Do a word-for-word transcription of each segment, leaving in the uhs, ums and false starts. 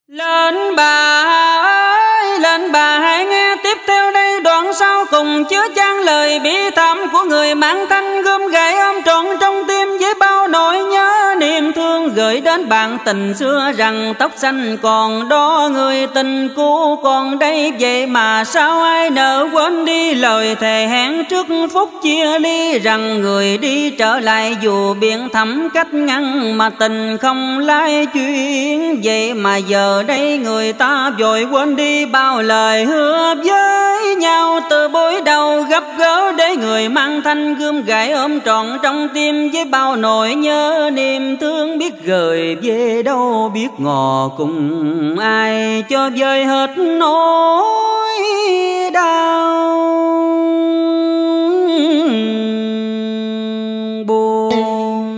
Lên bà ơi, lên bà hãy nghe tiếp theo đây đoạn sau cùng chứa chan lời bi thảm của người mang thanh gươm gậy ôm trọn trong tim với bao nỗi nhớ niềm thương gửi đến bạn tình xưa rằng tóc xanh còn đó người tình cũ còn đây, vậy mà sao ai nỡ quên đi lời thề hẹn trước phút chia ly rằng người đi trở lại dù biển thẳm cách ngăn mà tình không lái chuyến, vậy mà giờ đây người ta vội quên đi bao lời hứa với nhau từ buổi đầu gặp gỡ để người mang thanh gươm gậy ôm trọn trong tim với bao nỗi nhớ niềm thương biết gửi về đâu biết ngò cùng ai cho vơi hết nỗi đau buồn.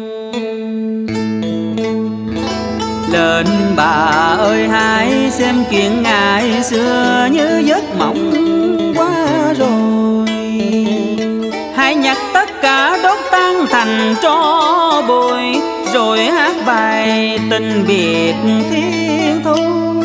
Lên bà ơi hãy xem chuyện ngày xưa như giấc mộng qua rồi, hãy nhặt tất cả đốt tan thành tro bụi rồi hát bài tình biệt thiên thu.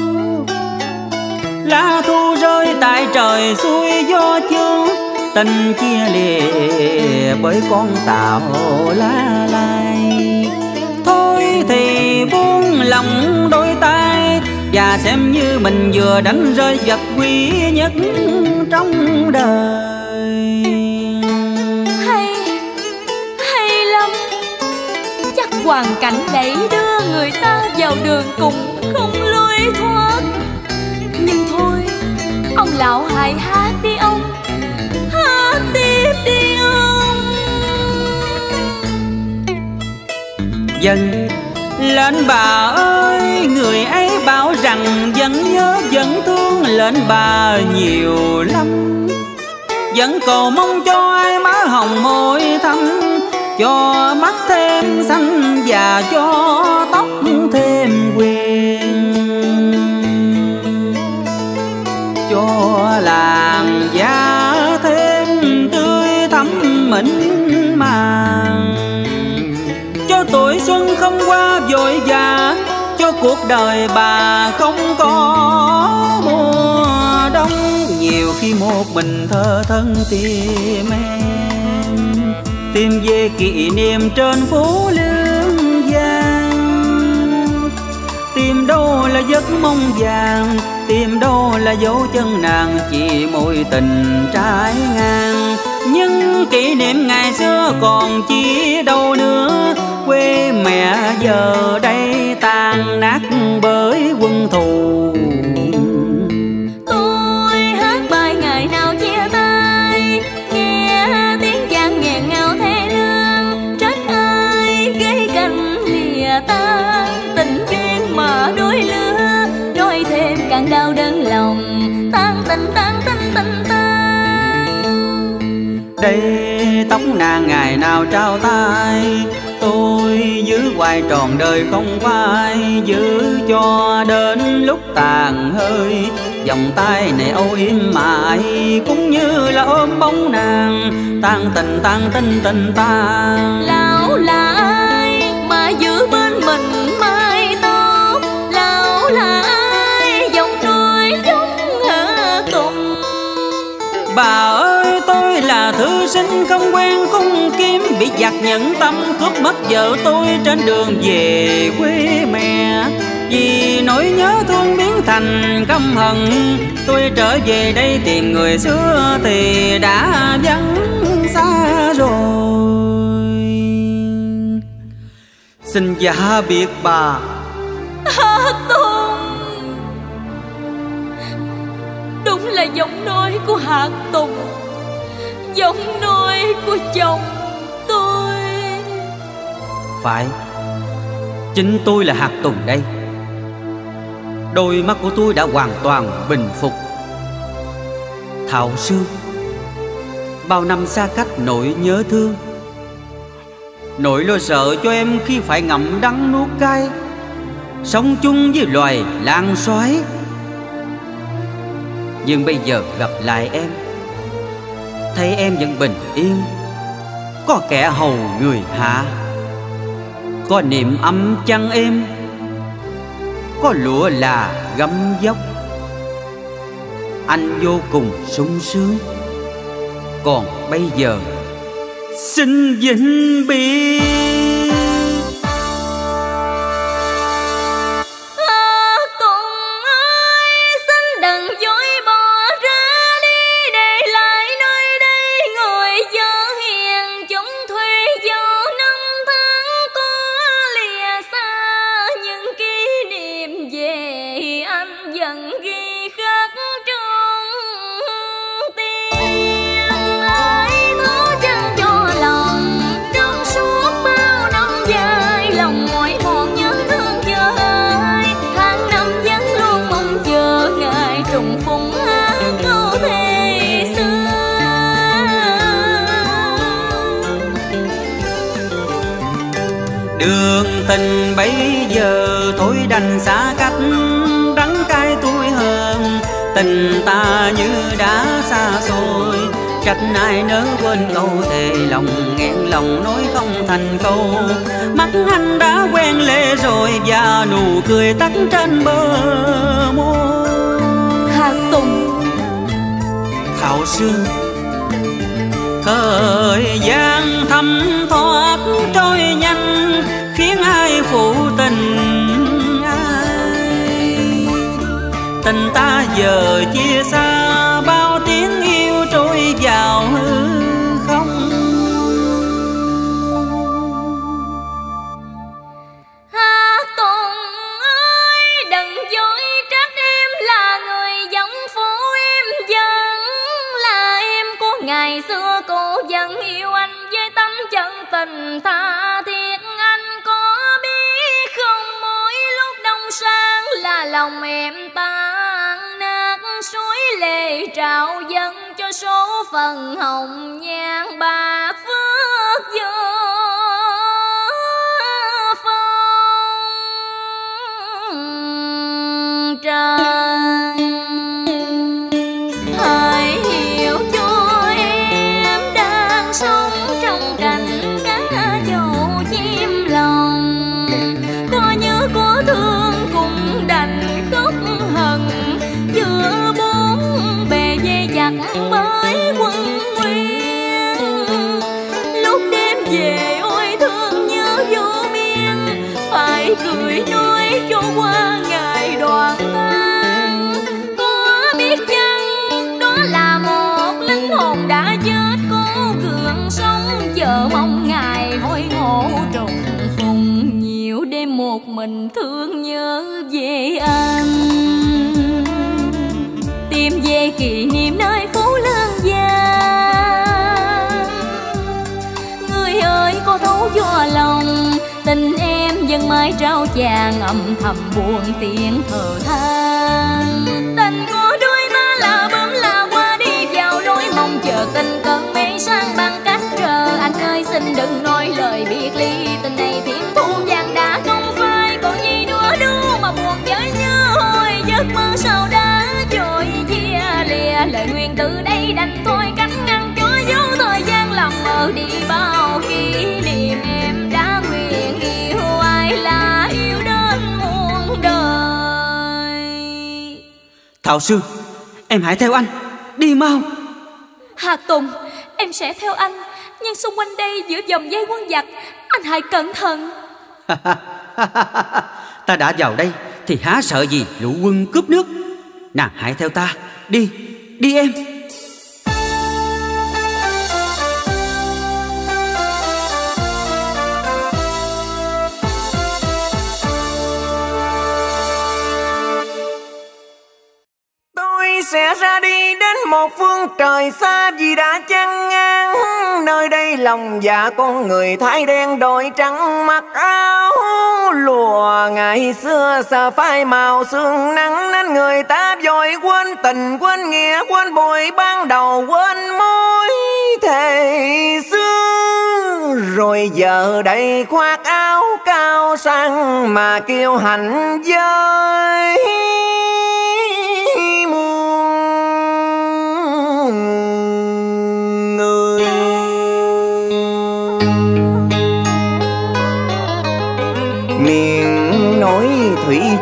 Lá thu rơi tại trời xuôi gió chương, tình chia lìa bởi con tàu lá lai. Thôi thì buông lòng đôi tay và xem như mình vừa đánh rơi vật quý nhất trong đời. Hay, hay lắm. Chắc hoàn cảnh đẩy đưa người ta vào đường cùng không lối thoát. Nhưng thôi, ông lão hãy hát đi ông, hát tiếp đi ông. Dân lên bà ơi, người ấy bảo rằng vẫn nhớ vẫn thương lên bà nhiều lắm, vẫn cầu mong cho ai má hồng môi thắm, cho mắt thêm xanh và cho tóc thêm quyền, cho làn da thêm tươi thắm mịn màng, cho tuổi xuân không qua vội vã, cho cuộc đời bà không có mùa đông. Nhiều khi một mình thơ thân tìm em, tìm về kỷ niệm trên phố Lương Giang, tìm đâu là giấc mong vàng, tìm đâu là dấu chân nàng chỉ mối tình trái ngang. Nhưng kỷ niệm ngày xưa còn chỉ đâu nữa, quê mẹ giờ đây tan nát bởi quân thù. Tôi hát bài ngày nào chia tay, nghe tiếng chàng nghẹn ngào thê lương, trách ai ghế canh lìa tan, tình duyên mà đôi lứa, nói thêm càng đau đớn lòng, tan tình tan tình tình tan. Đây tóc nàng ngày nào trao tay, tôi giữ hoài tròn đời không phai, giữ cho đến lúc tàn hơi. Vòng tay này âu yếm mãi cũng như là ôm bóng nàng, tan tình tan tình tình tan. Lão là ai mà giữ bên mình mái tóc, lão là ai dòng đôi giống ở cùng. Bà ơi tôi là thư sinh không quen cung kiếm, bị giặc nhẫn tâm cướp mất vợ tôi trên đường về quê mẹ. Vì nỗi nhớ thương biến thành căm hận, tôi trở về đây tìm người xưa thì đã vắng xa rồi. Xin dạ biệt bà. Hà Tùng, đúng là giọng nói của Hà Tùng, giọng nói của chồng tôi. Phải, chính tôi là Hạt Tùng đây. Đôi mắt của tôi đã hoàn toàn bình phục. Thảo Sương, bao năm xa cách nỗi nhớ thương, nỗi lo sợ cho em khi phải ngậm đắng nuốt cay, sống chung với loài lang soái. Nhưng bây giờ gặp lại em, thấy em vẫn bình yên, có kẻ hầu người hạ, có niềm ấm chăn êm, có lụa là gấm dốc. Anh vô cùng sung sướng. Còn bây giờ xin vĩnh biệt. Đường tình bây giờ thôi đành xa cách, đắng cay tuổi hơn, tình ta như đã xa xôi. Trách ai nỡ quên câu thề lòng, nghẹn lòng nói không thành câu. Mắt anh đã quen lệ rồi và nụ cười tắt trên bờ môi. Hạt Tùng, Thảo Sương, thời gian thấm thoát trôi nhanh, khiến ai phụ tình ai. Tình ta giờ chia xa, bao tiếng yêu trôi vào hư không. Hạt Tùng ơi, đừng dối trách em là người giống phố, em vẫn là em của ngày xưa. Cô vẫn yêu anh với tấm chân tình tha thiết. Anh có biết không, mỗi lúc đông sang là lòng em tan nát, suối lệ trào dâng cho số phận hồng nhan bạc phước vô phong trần. Hãy hiểu cho em đang sống trong cảnh cá dầu chim lòng, có nhớ có thương cũng đành khóc hận, giữa bốn bề dây chặt bởi quân nguyên. Lúc đêm về ôi thương nhớ vô biên, phải cười nói cho qua ngày đoạn tan. Có biết chăng đó là một linh hồn đã chết, cố gượng sống chờ mong ngày hối ngộ trùng phùng. Nhiều đêm một mình thương nhớ về anh, tìm về kỷ niệm nơi phố Lương Giang. Người ơi có thấu cho lòng, tình em vẫn mãi trao chàng, âm thầm buồn tiếng thở than. Tình của đôi ta là bướm là hoa đi vào lối mong chờ, tình cơn mây sang bằng cách chờ. Anh ơi xin đừng nói lời biệt ly, tình này thiên thu vàng đã không phai, còn gì nữa đâu mà buồn với nhớ hồi giấc mơ sao đã trôi chia lìa. Lời nguyện từ đây đành thôi, cánh ngăn cho dấu thời gian lòng mờ đi bao kỷ niệm. Em đã nguyện yêu ai là yêu đến muôn đời. Thảo Sương, em hãy theo anh, đi mau. Hạt Tùng, em sẽ theo anh, nhưng xung quanh đây giữa vòng dây quân giặc, anh hãy cẩn thận. Ta đã vào đây thì há sợ gì lũ quân cướp nước. Nàng hãy theo ta, đi, đi em. Sẽ ra đi đến một phương trời xa, vì đã chán ngang nơi đây lòng dạ con người thay đen đổi trắng. Mặc áo lụa ngày xưa xa phai màu sương nắng, nên người ta vội quên tình quên nghĩa, quên buổi ban đầu, quên mối thề xưa. Rồi giờ đây khoác áo cao sang mà kiêu hạnh với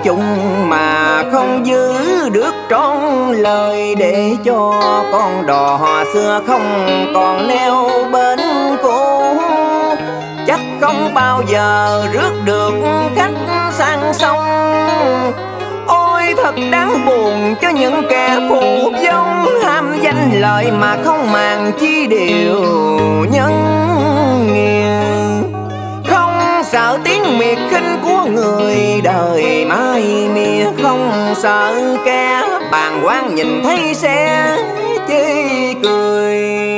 chung mà không giữ được trọn lời, để cho con đò xưa không còn neo bên cũ. Chắc không bao giờ rước được khách sang sông. Ôi thật đáng buồn cho những kẻ phù vong, ham danh lợi mà không màng chi điều nhân nghĩa. Không sợ tiếng miệt khinh của người đời mai mia, không sợ kẻ bàng quan nhìn thấy sẽ chê cười.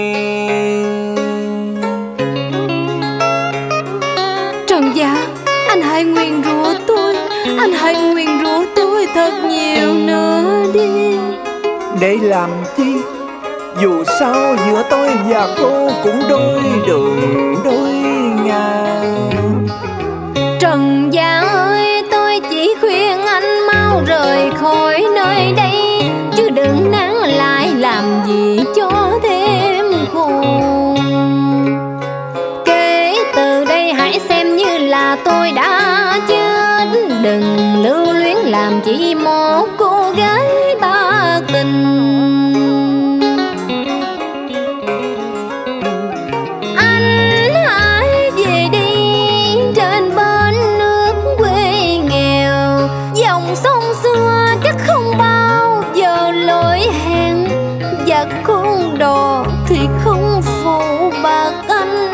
Trần Gia, anh hãy nguyền rủa tôi, anh hãy nguyền rủa tôi thật nhiều nữa đi. Để làm chi? Dù sao giữa tôi và cô cũng đôi đường đôi ngả. Trần Gia ơi, tôi chỉ khuyên anh mau rời khỏi nơi đây, chứ đừng nán lại làm gì cho thêm khổ. Kể từ đây hãy xem như là tôi đã chết, đừng lưu luyến làm chỉ một cô gái bạc tình. Con đò thì không phụ bạc anh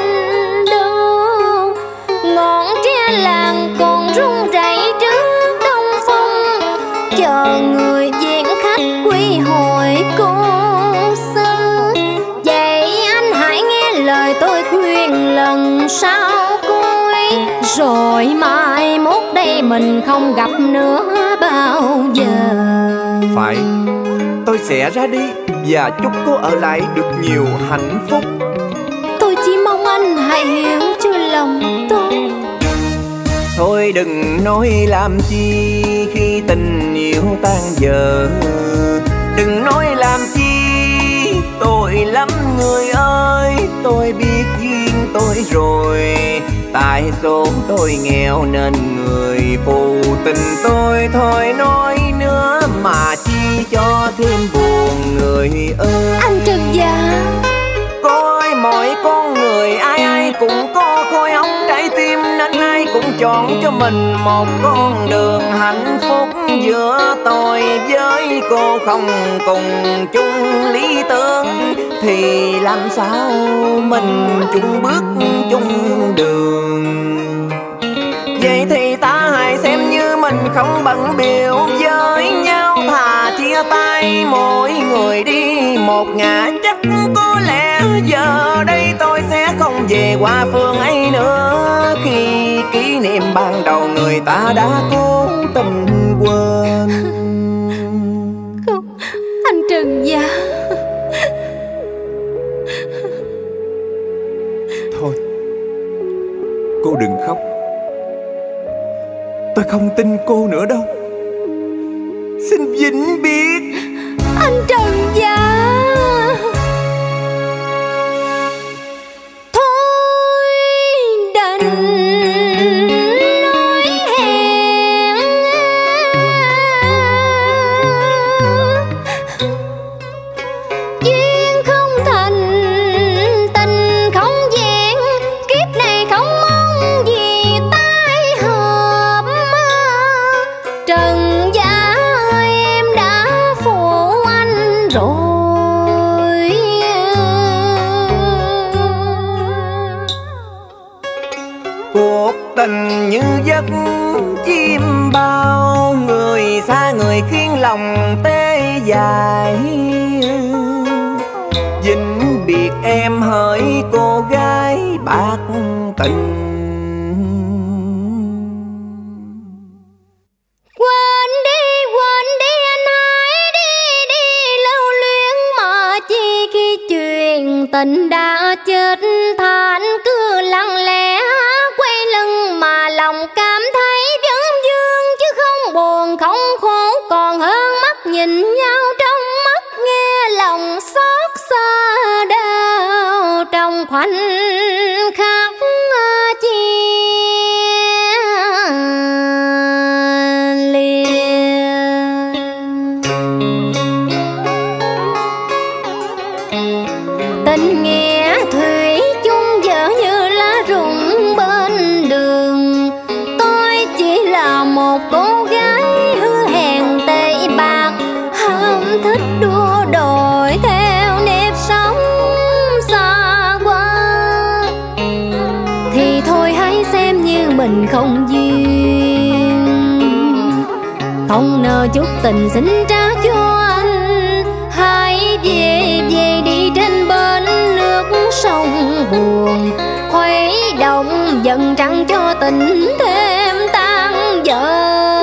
đâu. Ngọn tre làng còn rung rẩy trước đông phong, chờ người diện khách quy hồi cô xưa. Vậy anh hãy nghe lời tôi khuyên lần sau coi, rồi mai mốt đây mình không gặp nữa bao giờ. Phải, tôi sẽ ra đi và chúc cô ở lại được nhiều hạnh phúc. Tôi chỉ mong anh hãy hiểu cho lòng tôi. Thôi đừng nói làm chi khi tình yêu tan dở, đừng nói làm chi tội lắm người ơi. Tôi biết duyên tôi rồi, tại số tôi nghèo nên người phụ tình tôi. Thôi nói nữa mà chi cho thêm buồn người ơi. Anh Trần Gia, Coi mọi con người ai ai cũng có khối óc trái tim, nên ai cũng chọn cho mình một con đường hạnh phúc. Giữa tôi với cô không cùng chung lý tưởng, thì làm sao mình chung bước chung đường. Vậy thì ta hãy xem như mình không bận biểu với nhau, thà chia tay mỗi người đi một ngả. Chắc có lẽ giờ đây tôi sẽ không về qua phương ấy nữa, khi kỷ niệm ban đầu người ta đã cố tình quên. Không, anh Trần Gia. Thôi, cô đừng khóc. Tôi không tin cô nữa đâu. Xin vĩnh biệt. Anh Trần Gia. Thôi đành nói hẹn, duyên không thành tình không vẹn, kiếp này không mong gì tai hợp. Trần Gia ơi, em đã phụ anh rồi. Cuộc tình như giấc chim bao, người xa người khiến lòng tê dại. Vĩnh biệt em hỡi cô gái bạc tình. Quên đi, quên đi, anh hãy đi, đi lưu luyến mà chi, khi chuyện tình đã chết thà anh cứ lặng lẽ quay lưng mà lòng cảm thấy vấn vương, chứ không buồn không khổ còn hơn mắt nhìn nhau trong mắt, nghe lòng xót xa đau trong khoảnh khắc chia ly. Tình nghĩa thủy chung vợ như lá rụng bên đường. Tôi chỉ là một cô gái hứa hẹn tệ bạc, ham thích đua đòi theo nếp sống xa qua. Thì thôi hãy xem như mình không duyên, không nợ chút tình xin trả cho anh. Hãy về về đi trên bên nước sông buồn, khuấy động dần trăng cho tình thêm tan vỡ.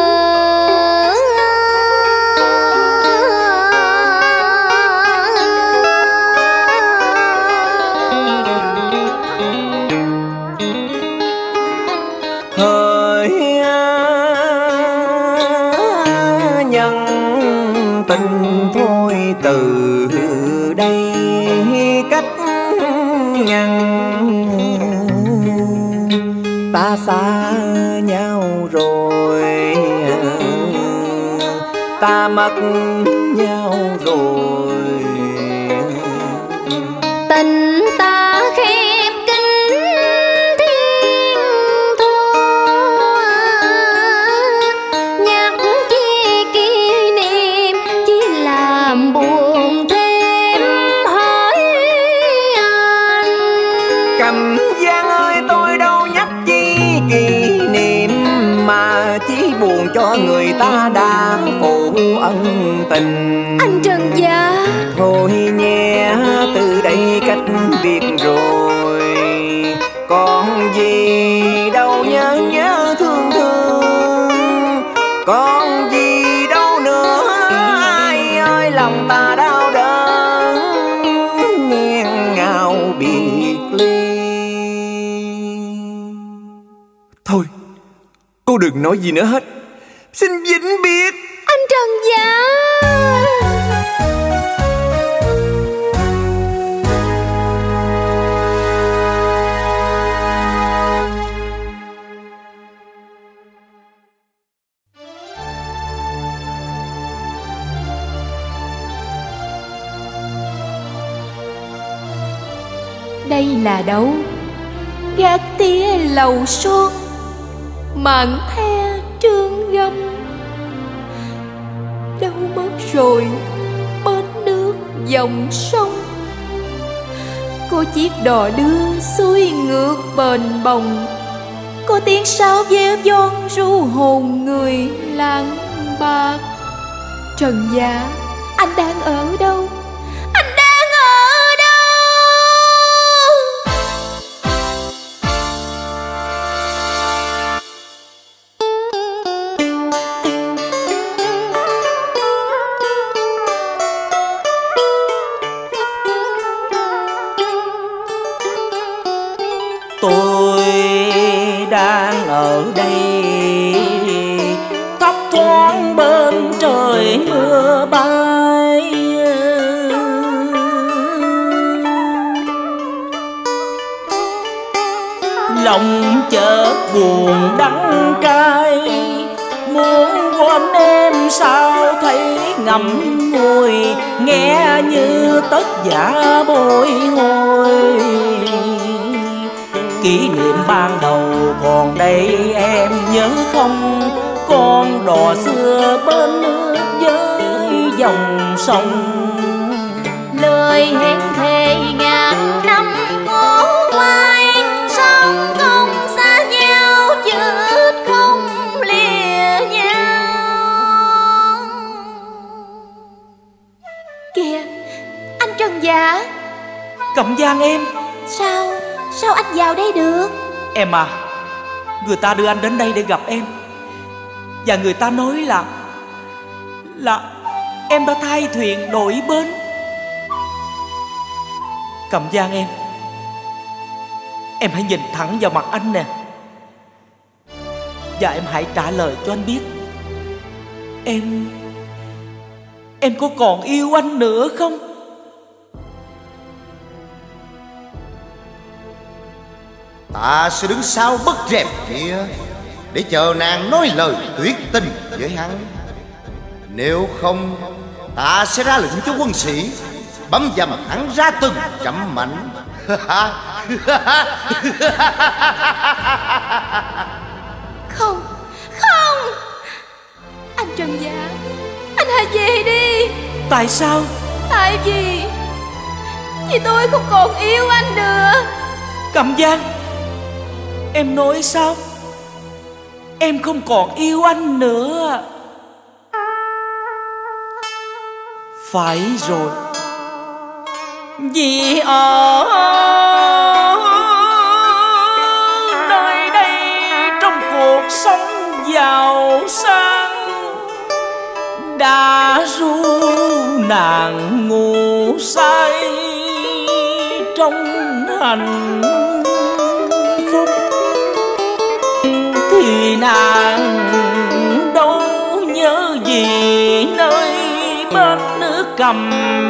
Hỡi nhân tình thôi từ đây cách ngăn, ta xa nhau rồi, ta mất nhau rồi. Tình ta khép kín thiên thu, nhắc chi kỷ niệm chỉ làm buồn thêm. Hỏi anh Cẩm Giang ơi, tôi đâu nhắc chi kỷ niệm, mà chỉ buồn cho người ta đã phụ ân tình. anh Trần Gia, Thôi nhé, từ đây cách biệt rồi, còn gì đâu nhớ nhớ thương thương, còn gì đâu nữa. Ai ơi lòng ta đau đớn, nghiêng ngào biệt ly. Thôi, cô đừng nói gì nữa hết, xin vĩnh biệt. anh Trần Gia. Đây là đâu? Gác tía lầu son, màn the trương gâm. Đâu mất rồi bên nước dòng sông? Có chiếc đò đưa xuôi ngược bền bồng, có tiếng sáo véo von ru hồn người làng bạc. Trần Gia, anh đang ở đâu? Anh đang ở đâu? Tôi đang ở đây thấp thoáng bên trời mưa bay, lòng chợt buồn đắng cay, muốn quên em sao thấy ngậm ngùi, nghe như tất giả bồi hồi. Kỷ niệm ban đầu còn đây em nhớ không? Con đò xưa bên nước với dòng sông, Lời hẹn thề ngàn năm cố quay, sống không xa nhau chết không lìa nhau. Kìa, anh Trần Dạ. Cẩm Giang em. Sao, sao anh vào đây được? Em à, người ta đưa anh đến đây để gặp em, và người ta nói là Là em đã thay thuyền đổi bến. Cẩm Giang em, em hãy nhìn thẳng vào mặt anh nè, và em hãy trả lời cho anh biết, Em Em có còn yêu anh nữa không? Ta sẽ đứng sau bức rèm kia để chờ nàng nói lời tuyệt tình với hắn. Nếu không, ta sẽ ra lệnh cho quân sĩ bấm dầm hắn ra từng chậm mạnh. Không, không. Anh Trần Dạ, anh hãy về đi. Tại sao? Tại vì Vì tôi không còn yêu anh nữa. Cẩm Giang, em nói sao? Em không còn yêu anh nữa? Phải rồi, vì ở nơi đây trong cuộc sống giàu sang đã ru nàng ngủ say trong hạnh phúc, thì nàng đâu nhớ gì nơi bên nước Cầm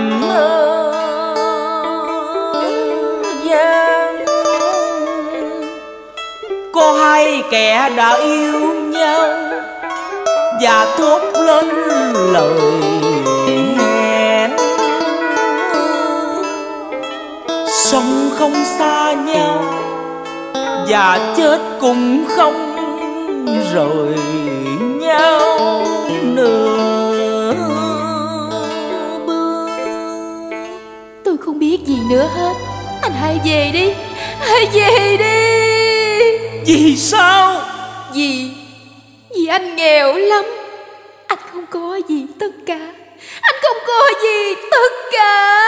Giang. Có hai kẻ đã yêu nhau và thốt lên lời hẹn, sống không xa nhau và chết cũng không rời nhau nửa bước. Tôi không biết gì nữa hết. Anh hãy về đi, hãy về đi. Vì sao? Vì Vì anh nghèo lắm. Anh không có gì tất cả. Anh không có gì tất cả.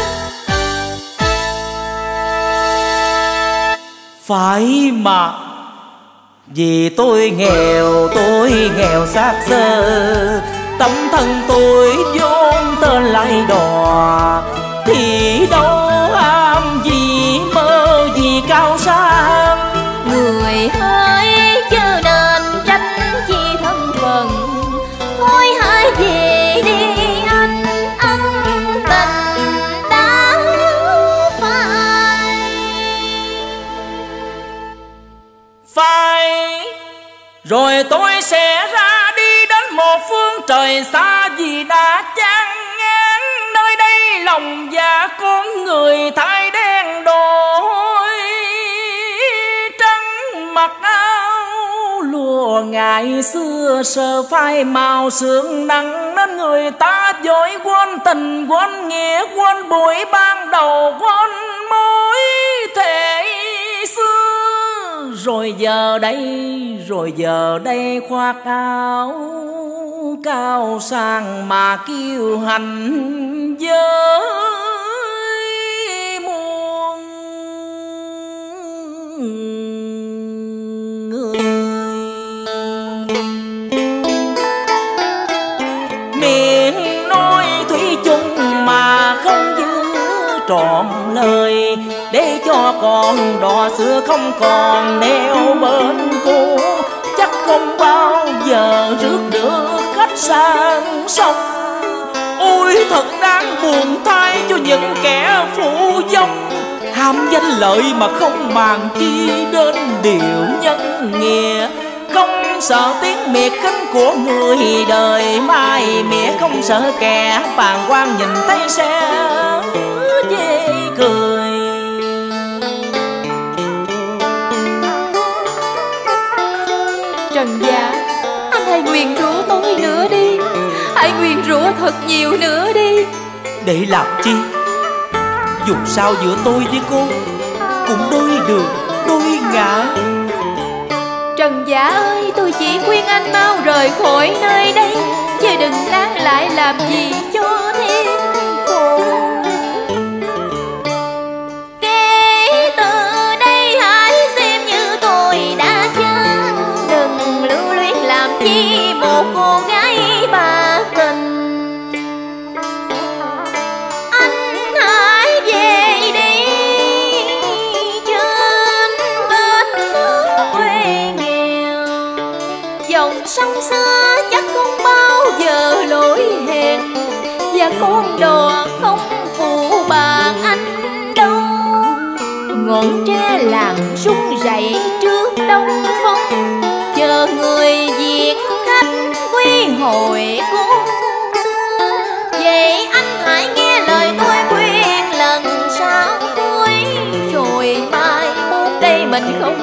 Phải mà, vì tôi nghèo, tôi nghèo xác xơ, tấm thân tôi vốn tên lại đò, thì đâu ham gì mơ gì cao sang. Người hỡi chớ nên tránh chi thân phận, thôi hãy về đi anh, ân tình đã phai. Phải rồi tôi sẽ ra đi đến một phương trời xa, vì đã chán ngán nơi đây lòng dạ con người thay đen đổi trắng. Mặc áo lụa ngày xưa sờ phai màu sương nắng, nên người ta dối quên tình quên nghĩa, quên buổi ban đầu, quên mối thề xưa. Rồi giờ đây, rồi giờ đây khoác áo cao sang mà kiêu hành với muôn người. Miệng nói thủy chung mà không giữ trọn lời, để cho con đò xưa không còn neo bên cô, chắc không bao giờ rước được khách sang sông. Ôi thật đáng buồn thay cho những kẻ phụ dông, ham danh lợi mà không màng chi đến điều nhân nghĩa, không sợ tiếng miệt khinh của người đời mai mỉa, không sợ kẻ bàng quan nhìn thấy sẽ chê cười. Trần Dạ, anh hãy nguyền rủa tôi nữa đi. Hãy nguyền rủa thật nhiều nữa đi. Để làm chi? Dù sao giữa tôi với cô cũng đôi đường đôi ngã. Trần Dạ ơi, tôi chỉ khuyên anh mau rời khỏi nơi đây, chứ đừng láng lại làm gì cho thêm khổ. Kể từ đây hãy xem như tôi đã chết, đừng lưu luyến làm chi một cô gái bà tình. Anh hãy về đi trên bên nước quê nghèo, dòng sông xưa chắc không bao giờ lỗi hẹn, và con đò không phụ bạc anh đâu. Ngọn tre làng rung rẩy trước đông phong, chờ người việt khách quy hội cung xưa. Vậy anh hãy nghe lời tôi khuyên.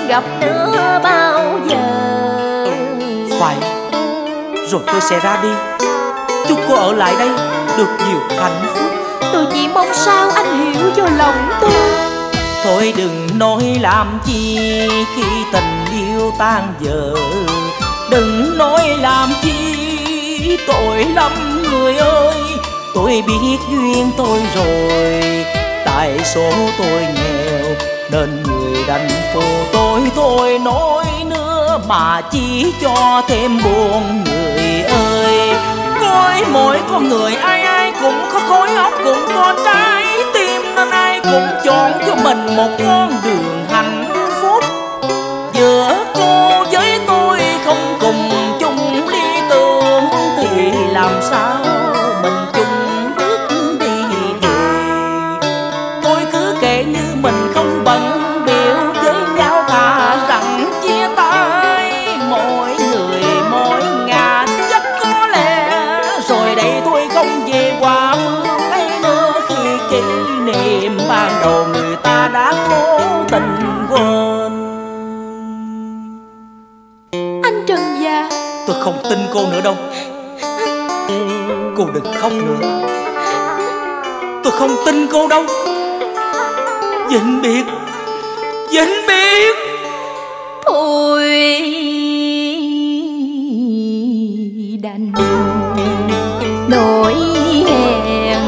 gặp nữa bao giờ. Phải, rồi tôi sẽ ra đi. Chúc cô ở lại đây được nhiều hạnh phúc. Tôi chỉ mong sao anh hiểu cho lòng tôi. Thôi đừng nói làm chi khi tình yêu tan vỡ. Đừng nói làm chi tội lắm người ơi. Tôi biết duyên tôi rồi, tại số tôi nghèo nên người đành phụ tôi thôi nói nữa mà chỉ cho thêm buồn người ơi. Coi mỗi con người ai ai cũng có khối óc cũng có trái tim, nên ai cũng chọn cho mình một con đường hạnh phúc. Giữa cô với tôi không cùng chung lý tưởng thì làm sao mình chung bước đi về. Tôi cứ kể như mình không bận biểu với nhau, thà rằng chia tay mỗi người mỗi ngả. Chắc có lẽ rồi đây tôi không về qua phương ấy nữa, khi kỷ niệm ban đầu người ta đã cố tình quên. Anh Trần Gia, Tôi không tin cô nữa đâu. Cô đừng khóc nữa. Tôi không tin cô đâu. Vĩnh biệt, vĩnh biệt. thôi đành nỗi hẹn.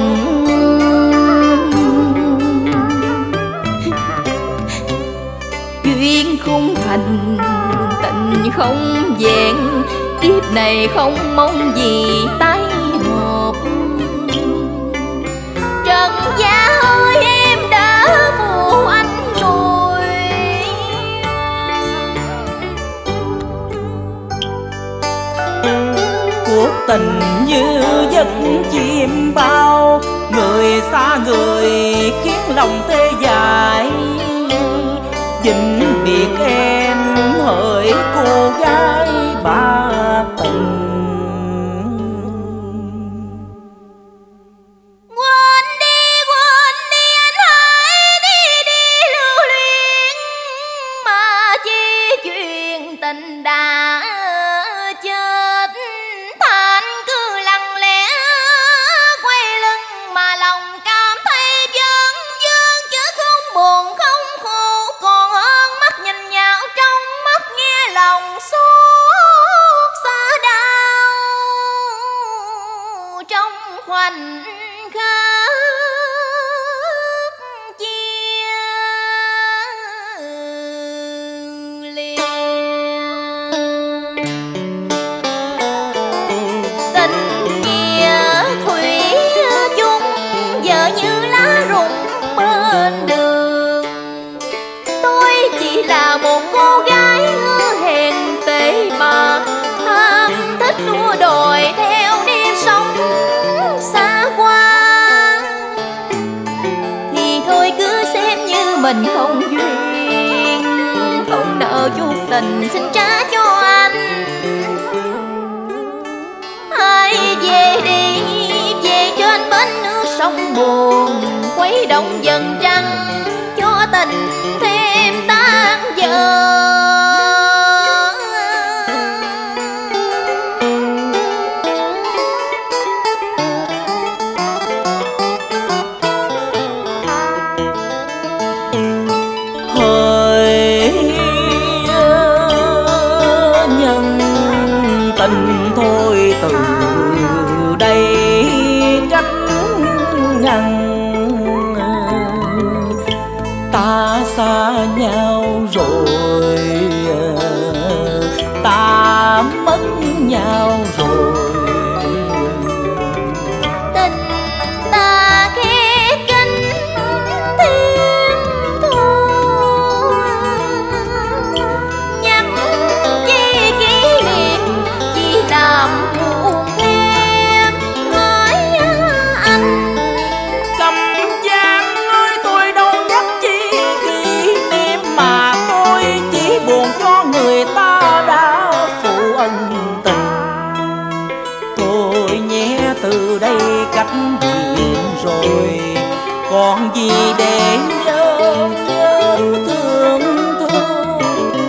Duyên không thành, tình không vẹn, kiếp này không mong gì tái hợp. Trần Gia ơi, em đã phụ anh rồi. Cuộc tình như giấc chim bao, người xa người khiến lòng tê dại. Vĩnh biệt em hỡi cô gái bạc tình. Quên đi, quên đi anh hãy đi đi lưu luyến, mà chi chuyện tình đã chết. Thanh cứ lặng lẽ quay lưng mà lòng cảm thấy vơn vơn, chứ không buồn không khổ còn hơn mắt nhìn nhau trong mắt, nghe lòng xót xa đau trong khoảnh khắc chia lìa. Tình nghĩa thủy chung giờ như lá rụng bên đường. Tôi chỉ là một cô gái hứa hẹn tệ bạc, tham thích đua đòi theo đêm sống xa qua. Thì thôi cứ xem như mình không duyên, không nợ chút tình xin trả cho anh. Hãy về đi, về trên bến nước sông buồn, khuấy động dần trăng cho tình thêm tan dở. Hỡi nhân tình thôi từ đây cách ngăn. Ta xa nhau rồi, ta mất nhau rồi. Tình ta khép kín thêm thôi, nhắc chi kỷ niệm chỉ làm buồn thêm. Hỡi anh Cầm giang ơi, tôi đâu nhắc chi kỷ niệm, mà tôi chỉ buồn cho người ta đã phụ ân tình. Thôi nhé, từ đây cách biệt rồi, còn gì để nhớ nhớ thương thương.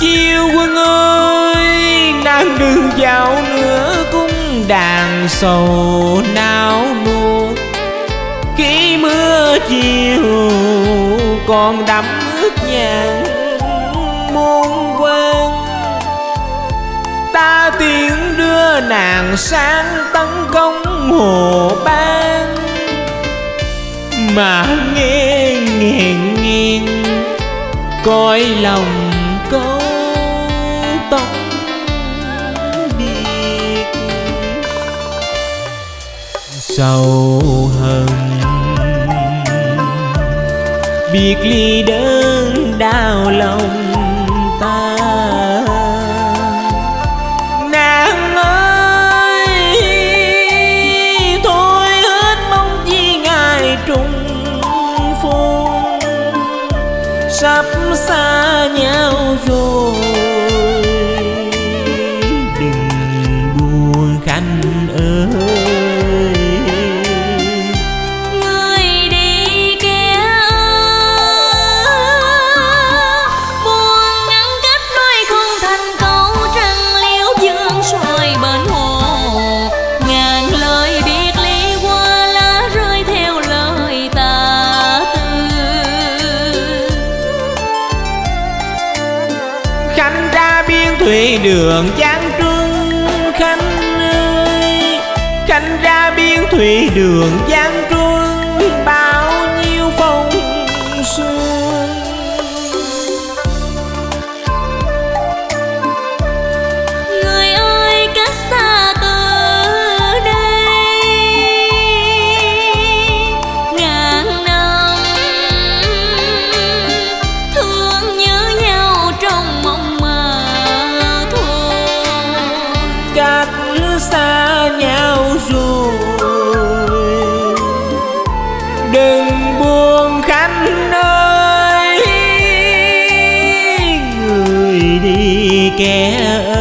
Chiêu Quân ơi, nàng đừng vào nữa cung đàn sầu nao nuột. Khi mưa chiều còn đẫm ướt nhàn muôn quan, ta tiễn đưa nàng sang tấn công Hồ Ban. Mà nghe nghẹn nghiêng cõi lòng câu tóc biệt. Sầu hờn biệt ly đớn đau lòng ta. Nàng ơi thôi hết mong chi ngài trùng phùng, sắp xa nhau rồi đừng buồn Khanh ơi. Người đi kẻ buồn ngăn cách nói không thành câu, trăng liễu dương soi bên hồ. Ngàn lời biệt ly qua lá rơi theo lời tà tư. Khanh ra biên thủy đường Giang Truân, Khanh ơi Khanh ra biên thủy đường Giang Truân, bao nhiêu phong sương. Người ơi cách xa từ đây ngàn năm, thương nhớ nhau trong mộng mơ thôi. Cách xa nhau rồi đừng buồn Khanh ơi. Người đi kẻ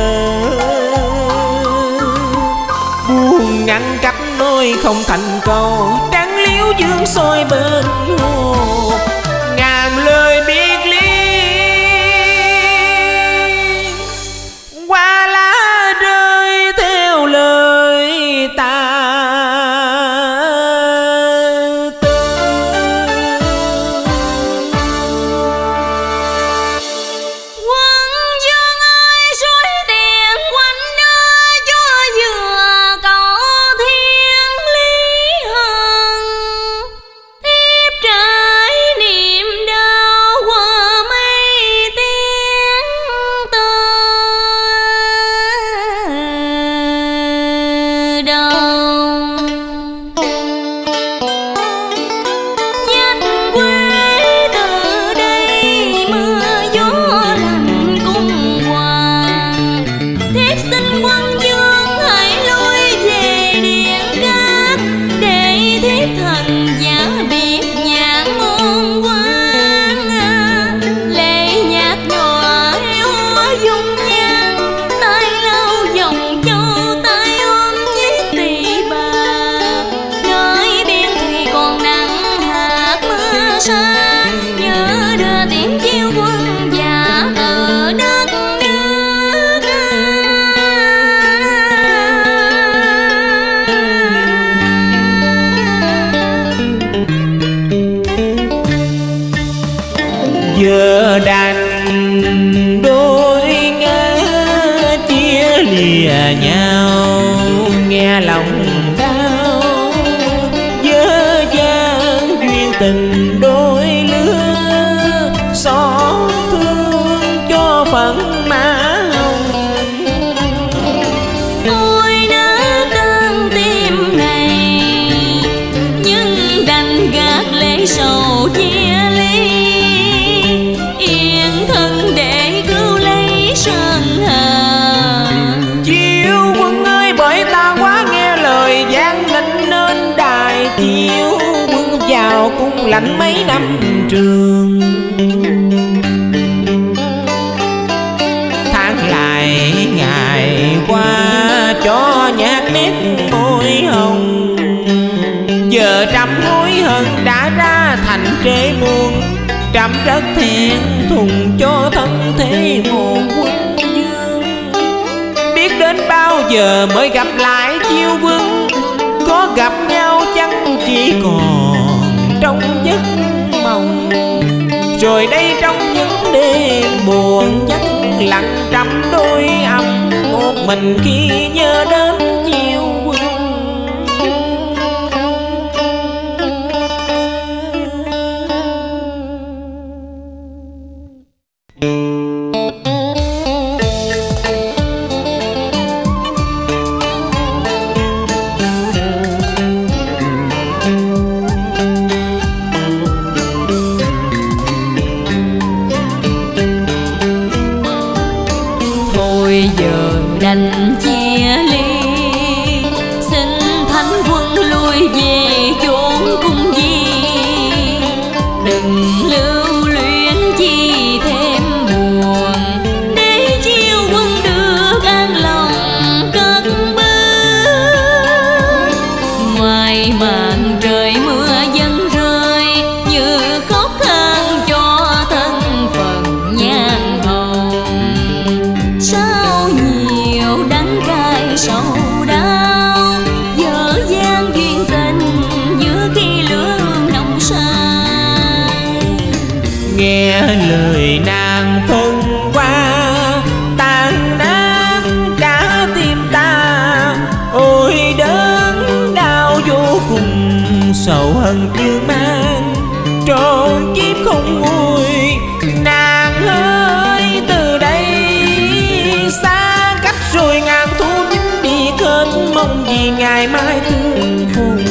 buồn ngăn cách nói không thành câu, trăng liễu dương soi bên hồ. Ngàn lời biệt ly qua lá rơi theo lời ta tư. Quân dương ơi suối tiền quanh nơi cho vừa cầu thiên lý hận. Tiếp trái niềm đau qua mây tiếng từ đầu. Dắt quê từ đây mưa gió lạnh cung hoàng. Thiếp xin quân dương hãy lui về điện cát, để thiếp thần giả biệt nhãn môn quan. Lệ nhạc nhòa heo dung nhan, tay lau dòng châu tay ôm chiếc tỳ bạc. Nơi biên thùy còn nắng hạt mưa sa, nhớ đưa tiếng chiêu quân giả từ đất nước. Giờ đành đôi ngã chia lìa nhau, nghe lòng đau dơ dang duyên tình đôi lứa. Xót thương cho phận má hồng, Ôi nỡ cơn tim này nhưng đành gạt lệ sầu chia ly. Yên thân để cứu lấy sơn hà. Chiêu Quân ơi bởi ta quá nghe lời gian định nên đài chiêu quân vào cung lãnh mấy năm trường. Tháng lại ngày qua cho nhát nét môi hồng. Giờ trăm hối hận đã ra thành trễ muôn, trẫm rất thẹn thùng cho thân thế một giờ mới gặp lại Chiêu Quân, có gặp nhau chăng chỉ còn trong giấc mộng. Rồi đây trong những đêm buồn vắng lặng trăm đôi âm, một mình khi nhớ đến Chiêu Quân. Đành chia ly, xin thánh quân lui về chốn cung di. Đừng lưu luyến chi thêm buồn, để Chiêu Quân được an lòng cất bước. Ngoài màn trời mưa dần rơi, như khóc than cho thân phận nhan hồng. Sao nhiều đắng cay sầu đau, dở dang duyên tình giữa khi lửa nồng say. Nghe lời nàng phân qua, tan nát cả tim ta. Ôi đớn đau vô cùng, sầu hận như mang trọn kiếp không nguôi. Nàng ơi từ đây xa cách rồi ngàn thu vĩnh đi kết, mong gì ngày mai tương phùng.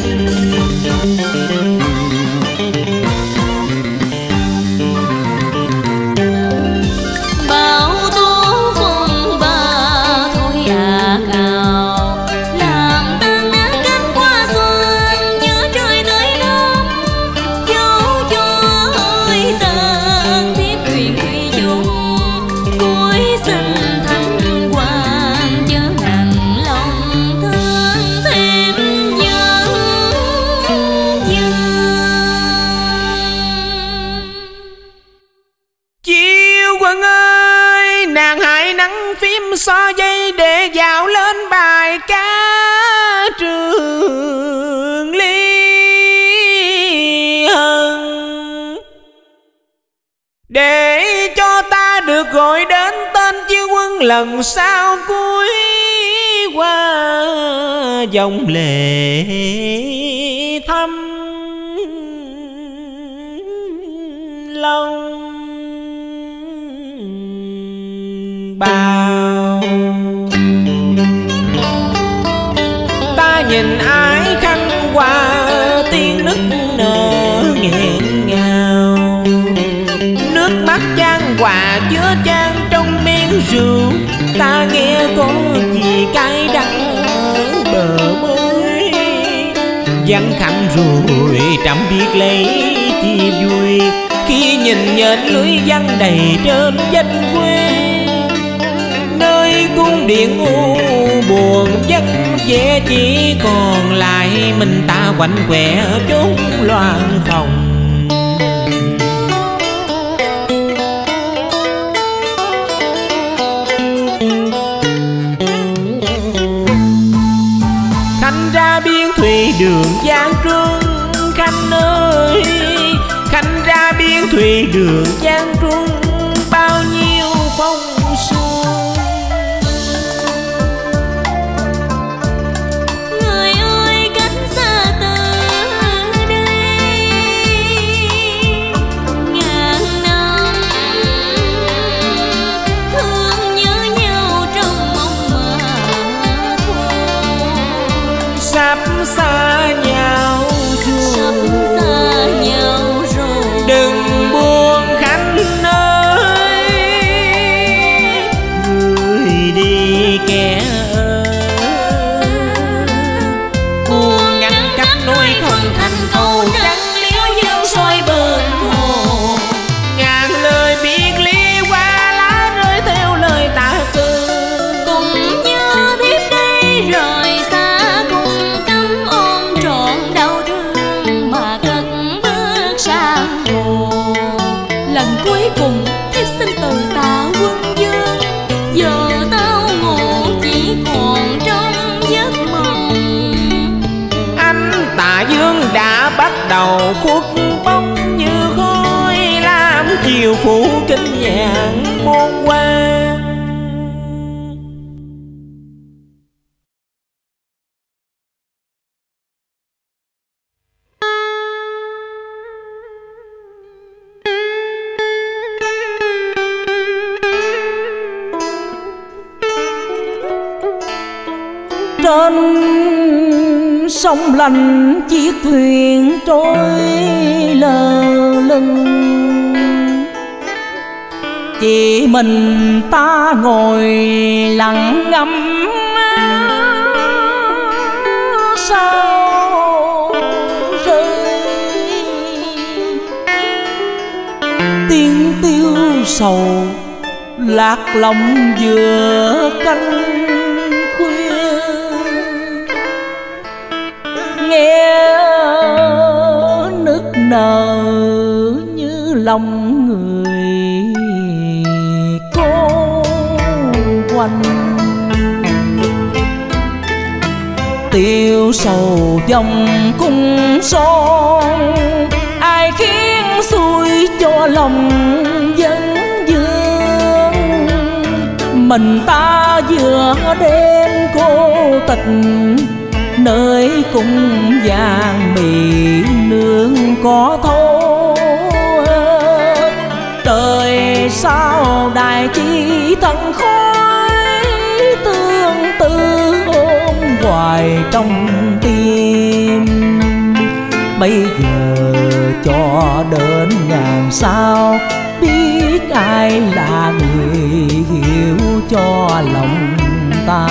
Bao tố phong ba thôi ạt ào, làm tan nát cánh hoa xuân nhớ trời tới đông. Dẫu cho ơi tan thiếp quyền thủy chung, cuối xin thánh quan chớ nặng lòng thương thêm nhân dương. Chiêu Quân ơi, nàng hãy nắng phím so dây để dạo lên bài ca Trường Ly Hân, để cho ta được gọi đến tên Chiêu Quân lần sau cuối qua dòng lệ thăm lòng bao. Ta nhìn ái khăn qua tiếng nức nở nghẹn ngào, nước mắt chan hòa chứa chan trong miếng rượu. Ta nghe có gì cay đắng ở bờ môi, vắng khăn rồi chẳng biết lấy chi vui, khi nhìn nhện lưới văng đầy trên danh quê. Nơi cung điện u buồn vất vẻ, chỉ còn lại mình ta quạnh quẹ chốn loạn phòng. Khanh ra biên thùy đường Giang Truân, Khanh ơi Khanh ra biên thùy đường Giang Truân, bao nhiêu phong xuân. Người ơi cách xa ta đây ngàn năm, thương nhớ nhau trong mong mà thôi. Sắp xa nhau rồi, Sắp xa nhau rồi, đừng buồn Khanh ơi. khuất bóng như khói, làm chiều phủ kinh nhạn muôn quan. Trên sông lạnh chiếc thuyền trôi lờ lưng, chỉ mình ta ngồi lặng ngắm sao rơi. Tiếng tiêu sầu lạc lòng giữa canh khuya, nghe nức nở như lòng người cô quạnh. Tiêu sầu dòng cung son, ai khiến xuôi cho lòng dân dương. Mình ta vừa đêm cô tịch, nơi cung vàng mì nương có thấu. Trời sao đài chi thân khói, tương tư ôm hoài trong tim. Bây giờ cho đến ngàn sao, biết ai là người hiểu cho lòng ta.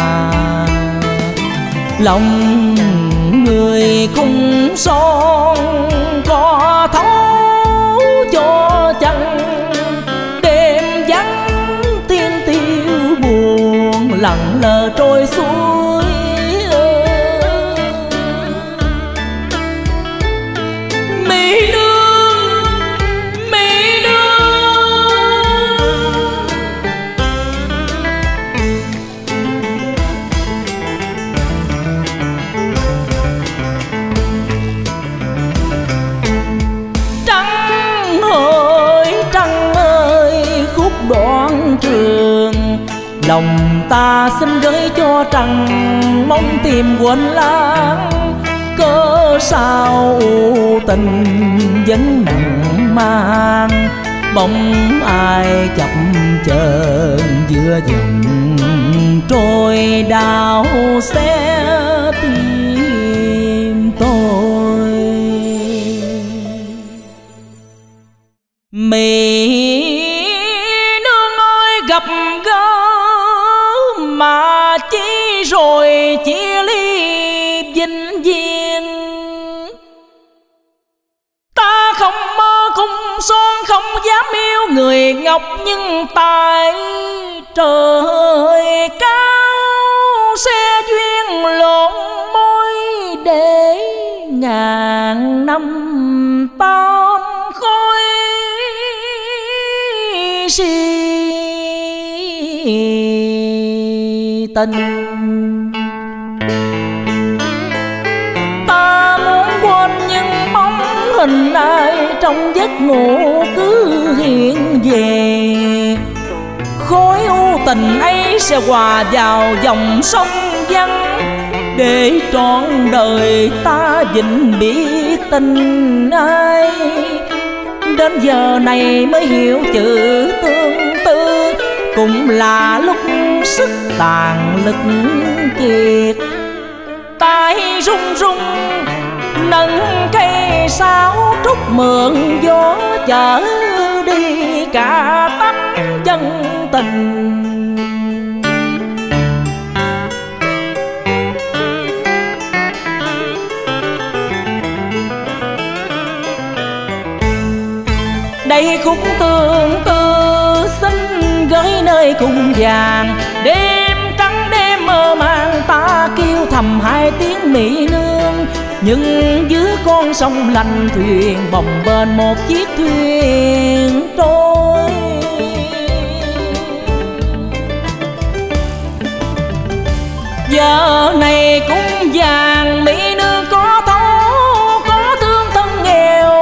Lòng người cung son có thấu cho chăng, đêm vắng tiên tiêu buồn lặng lờ trôi suối. Mỹ nương, Mỹ nương, trăng ơi trăng ơi khúc đoạn trường, lòng ta xin gửi cho trăng mong tìm quên lãng. Cớ sao tình vẫn nặng mang, bóng ai chập chờn giữa dòng trôi đau xé tim tôi. Mỹ nương ơi gặp gỡ mà chỉ rồi chia ly vĩnh viễn. Ta không mơ cung son, không dám yêu người ngọc, nhưng tại trời cao xe duyên lộn môi để ngàn năm tam khói si tình. Ta muốn quên nhưng bóng hình ai trong giấc ngủ cứ hiện về. Khối u tình ấy sẽ hòa vào dòng sông vắng, để trọn đời ta vĩnh biết tình ai. Đến giờ này mới hiểu chữ tương tư, cũng là lúc sức tàn lực kiệt. tay run run nâng cây sáo trúc mượn gió chở đi cả tấm chân tình. Đây khúc tương tư xin gửi nơi cung vàng, đêm trắng đêm mơ màng ta kêu thầm hai tiếng mỹ nương. Nhưng giữa con sông lạnh thuyền bồng bềnh một chiếc thuyền trôi. Giờ này cung vàng mỹ nương có thấu, có thương thân nghèo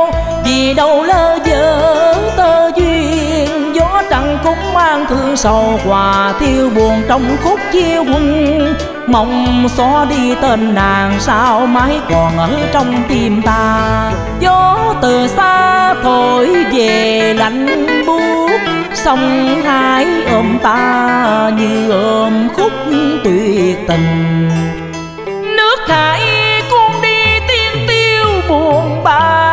sầu hòa thiêu buồn trong khúc chia quân. Mong xóa đi tên nàng sao mãi còn ở trong tim ta. Gió từ xa thổi về lạnh buốt, sông Hải ôm ta như ôm khúc tuyệt tình. Nước Hải cuốn đi tiếng tiêu buồn bã,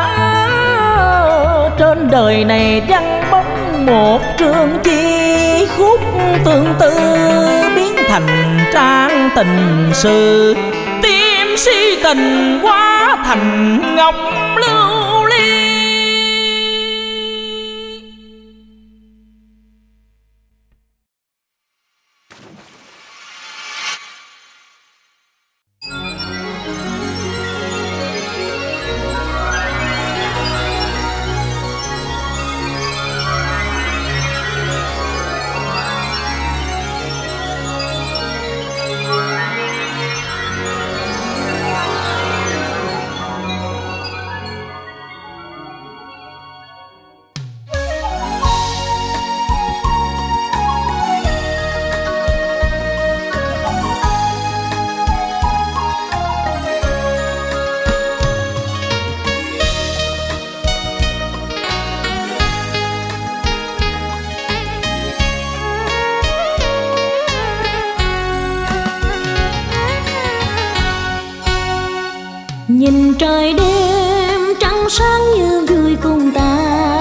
trên đời này vắng bóng một trường chi khúc tương tư biến thành trang tình sự. Tim si tình hóa thành ngọc lưu ly. Nhìn trời đêm trăng sáng như vui cùng ta,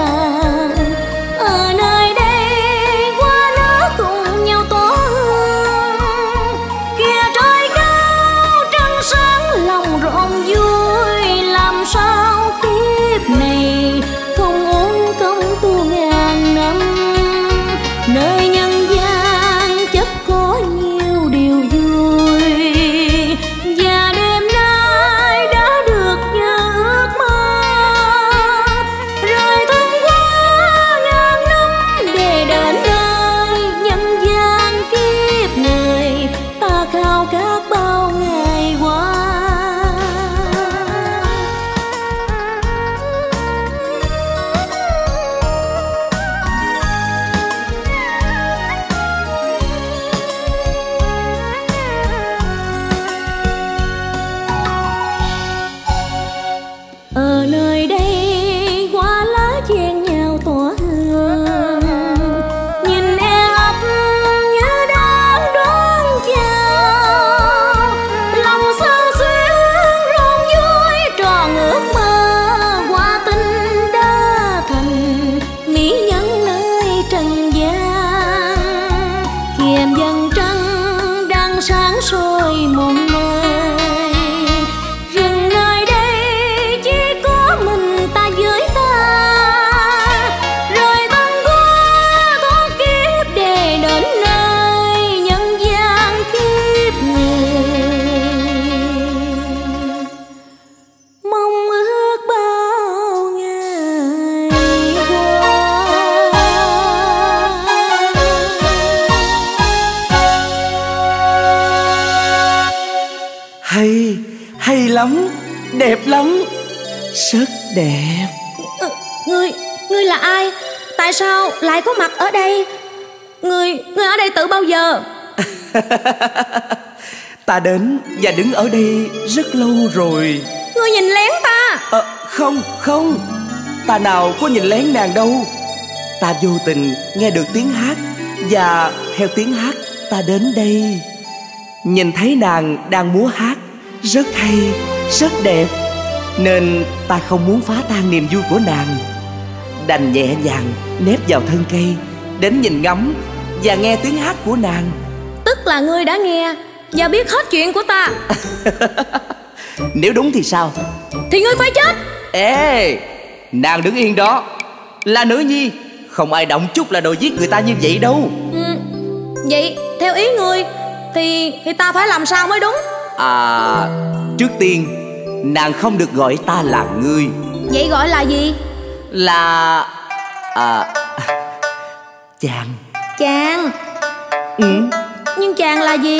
ở nơi đây hoa nở cùng nhau tỏa hương. Kìa trời cao trăng sáng lòng rộn vui, làm sao kiếp này không uổng công tu ngàn năm. Nơi nhân gian chắc có nhiều điều vui, và đêm nay đã được như ước mơ. Rồi thân qua ngàn năm để đến nơi nhân gian kiếp người, ta khao khát bao ngày qua. Ở nơi đây hoa lá chen nhau tỏa hương, nhìn e ấp như đang đón chào. Lòng sao xuyên rộn vui tròn ước mơ, hoa tình đã thành mỹ nhân nơi trần gian. Kiềm dần trăng đang sáng soi một nơi, rừng nơi đây chỉ có mình ta với ta. Rồi thân qua thoát kiếp để đến nơi nhân gian kiếp người, mong ước bao ngày qua. Hay, hay lắm, đẹp lắm, rất đẹp. Ờ, Ngươi, ngươi là ai? Tại sao lại có mặt ở đây? Ngươi, ngươi ở đây từ bao giờ? Ta đến và đứng ở đây rất lâu rồi. Ngươi nhìn lén ta. Ờ, không, không, ta nào có nhìn lén nàng đâu. Ta vô tình nghe được tiếng hát, và theo tiếng hát ta đến đây. Nhìn thấy nàng đang múa hát rất hay, rất đẹp, nên ta không muốn phá tan niềm vui của nàng. Đành nhẹ nhàng nép vào thân cây, đến nhìn ngắm và nghe tiếng hát của nàng. Tức là ngươi đã nghe và biết hết chuyện của ta. Nếu đúng thì sao? Thì ngươi phải chết. Ê, nàng đứng yên đó. Là nữ nhi, không ai động chút là đòi giết người ta như vậy đâu. Ừ, vậy theo ý ngươi Thì thì ta phải làm sao mới đúng? À, trước tiên nàng không được gọi ta là ngươi. Vậy gọi là gì? Là à, chàng. Chàng? Ừ. Nhưng chàng là gì?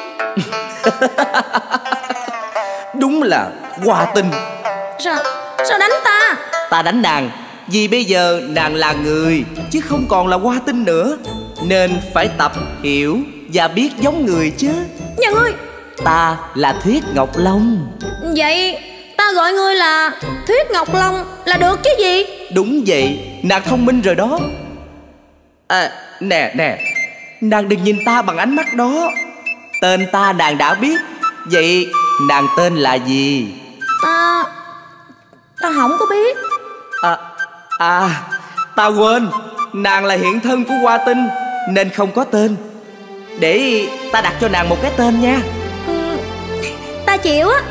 Đúng là Hoa Tinh. Sao, sao đánh ta? Ta đánh nàng vì bây giờ nàng là người chứ không còn là Hoa Tinh nữa. nên phải tập hiểu và biết giống người chứ. Nhà ngươi. Ta là Thuyết Ngọc Long. Vậy ta gọi ngươi là Thuyết Ngọc Long là được chứ gì? Đúng vậy, nàng thông minh rồi đó. À, nè nè, nàng đừng nhìn ta bằng ánh mắt đó. Tên ta nàng đã biết. Vậy nàng tên là gì? Ta... ta không có biết. À, à, ta quên. Nàng là hiện thân của Hoa Tinh nên không có tên. Để ta đặt cho nàng một cái tên nha. Ừ, ta chịu á.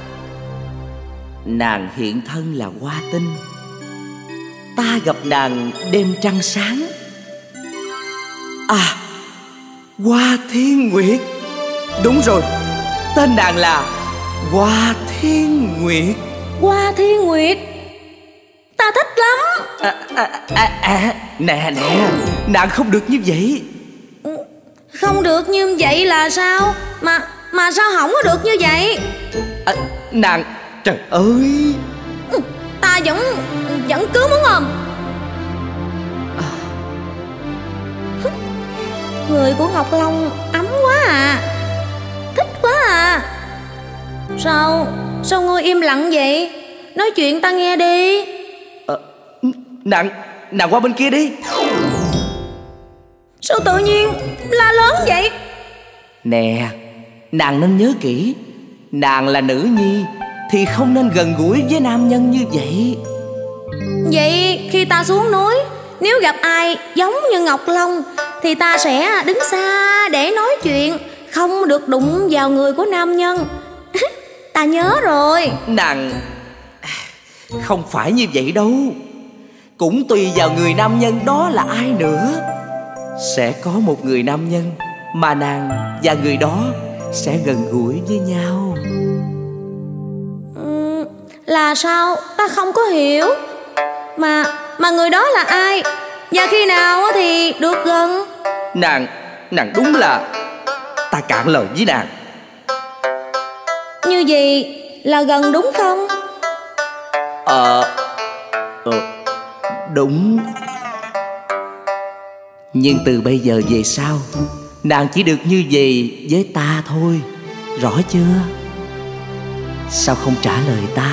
Nàng hiện thân là Hoa Tinh. Ta gặp nàng đêm trăng sáng. À, Hoa Thiên Nguyệt. Đúng rồi, tên nàng là Hoa Thiên Nguyệt. Hoa Thiên Nguyệt. Ta thích lắm. À, à, à, à, nè nè, nàng không được như vậy. Không được như vậy là sao? Mà mà sao không có được như vậy? À, nàng, trời ơi. Ta vẫn vẫn cứ muốn ôm. À. Người của Ngọc Long ấm quá à. Thích quá à. Sao Sao ngươi im lặng vậy? Nói chuyện ta nghe đi. À, nàng Nàng qua bên kia đi. Sao tự nhiên la lớn vậy? Nè, nàng nên nhớ kỹ. Nàng là nữ nhi thì không nên gần gũi với nam nhân như vậy. Vậy khi ta xuống núi, nếu gặp ai giống như Ngọc Long thì ta sẽ đứng xa để nói chuyện, không được đụng vào người của nam nhân. Ta nhớ rồi. Nàng không phải như vậy đâu. Cũng tùy vào người nam nhân đó là ai nữa. Sẽ có một người nam nhân mà nàng và người đó sẽ gần gũi với nhau. Ừ, là sao? Ta không có hiểu. Mà mà người đó là ai? Và khi nào thì được gần? Nàng Nàng đúng là ta cạn lời với nàng. Như vậy là gần đúng không? Ờ Ờ Đúng. Nhưng từ bây giờ về sau, nàng chỉ được như vậy với ta thôi. Rõ chưa? Sao không trả lời ta?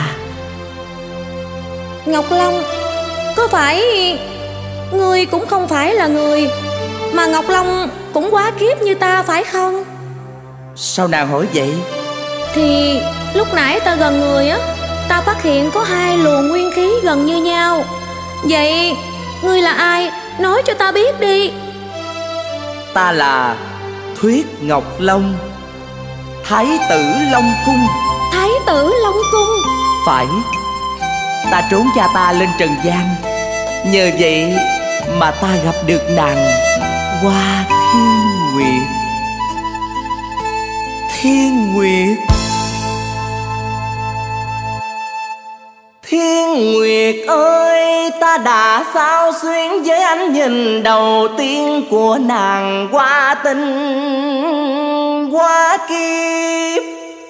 Ngọc Long, có phải ngươi cũng không phải là người, mà Ngọc Long cũng quá kiếp như ta phải không? Sao nàng hỏi vậy? Thì lúc nãy ta gần người á, ta phát hiện có hai luồng nguyên khí gần như nhau. Vậy ngươi là ai? Nói cho ta biết đi. Ta là Thuyết Ngọc Long, Thái tử Long Cung. Thái tử Long Cung? Phải. Ta trốn cha ta lên trần gian, nhờ vậy mà ta gặp được nàng Hoa Thiên Nguyệt. Thiên Nguyệt. Thiên Nguyệt ơi, ta đã sao xuyên với ánh nhìn đầu tiên của nàng Hoa Tinh qua kiếp,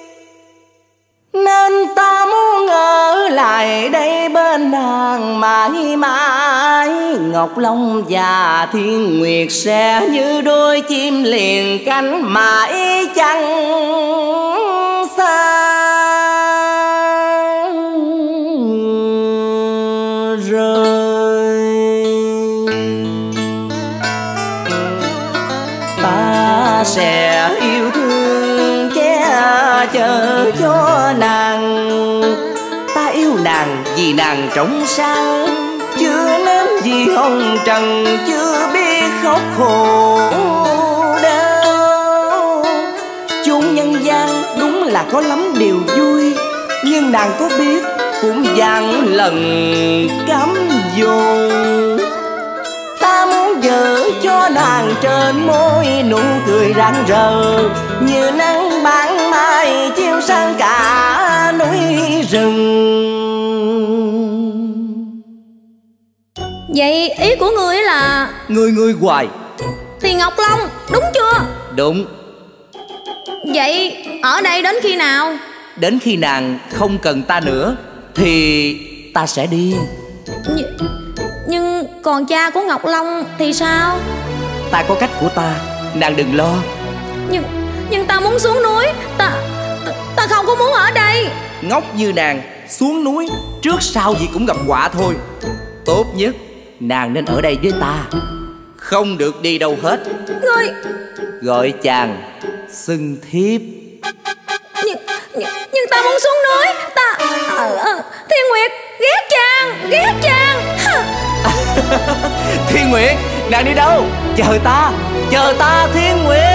nên ta muốn ở lại đây bên nàng mãi mãi. Ngọc Long và Thiên Nguyệt sẽ như đôi chim liền cánh mãi chẳng xa rời. Ta sẽ yêu thương che chở cho nàng. Ta yêu nàng vì nàng trong sáng, chưa nếm gì hồng trần, chưa biết khóc khổ đau. Chốn nhân gian đúng là có lắm điều vui, nhưng nàng có biết cũng vạn lần cám dỗ. Ta muốn vợ cho nàng trên môi nụ cười rạng rỡ, như nắng ban mai chiếu sang cả núi rừng. Vậy ý của ngươi là... Ngươi ngươi hoài. Thì Ngọc Long, đúng chưa? Đúng. Vậy ở đây đến khi nào? Đến khi nàng không cần ta nữa thì ta sẽ đi. Nh Nhưng còn cha của Ngọc Long thì sao? ta có cách của ta, nàng đừng lo. Nhưng Nhưng ta muốn xuống núi. Ta Ta, ta không có muốn ở đây. Ngốc như nàng, xuống núi trước sau gì cũng gặp họa thôi. Tốt nhất nàng nên ở đây với ta, không được đi đâu hết. Ngươi Gọi chàng xưng thiếp. Nhưng Nhưng, nhưng ta muốn xuống núi. Ta ờ, ờ, Thiên Nguyệt ghét chàng. Ghét chàng. Thiên Nguyệt, nàng đi đâu? Chờ ta, chờ ta Thiên Nguyệt.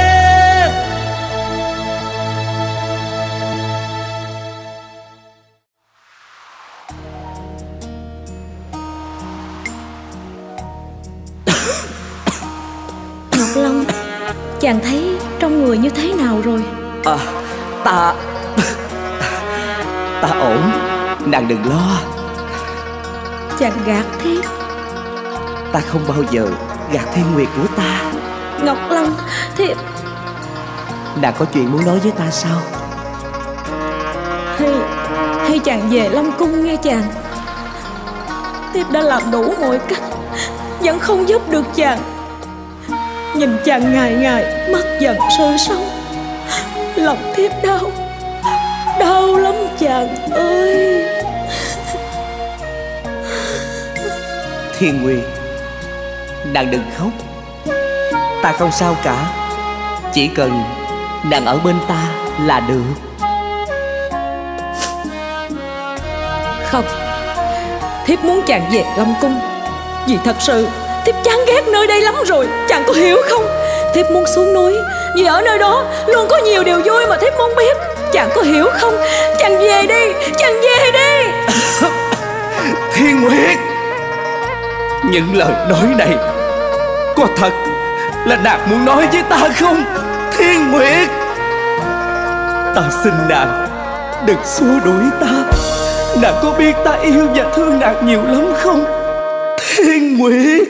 Ngọc Long, chàng thấy trong người như thế nào rồi? À, ta Ta ổn, nàng đừng lo. Chàng gạt thiếp. Ta không bao giờ gạt Thiên Nguyệt của ta. Ngọc Long, thiếp. Nàng có chuyện muốn nói với ta sao? Hay Hay chàng về Long Cung nghe chàng. Thiếp đã làm đủ mọi cách, vẫn không giúp được chàng. Nhìn chàng ngày ngày mất dần sự sống, lòng thiếp đau, đau lắm chàng ơi. Thiên Nguyệt, nàng đừng khóc. Ta không sao cả, chỉ cần nàng ở bên ta là được. Không, thiếp muốn chàng về Long Cung, vì thật sự thiếp chán ghét nơi đây lắm rồi. Chàng có hiểu không? Thiếp muốn xuống núi, vì ở nơi đó luôn có nhiều điều vui mà thiếp muốn biết. Chàng có hiểu không? Chàng về đi, chàng về đi. Thiên Nguyệt, những lời nói này có thật là nàng muốn nói với ta không? Thiên Nguyệt, ta xin nàng đừng xua đuổi ta. Nàng có biết ta yêu và thương nàng nhiều lắm không? Thiên Nguyệt.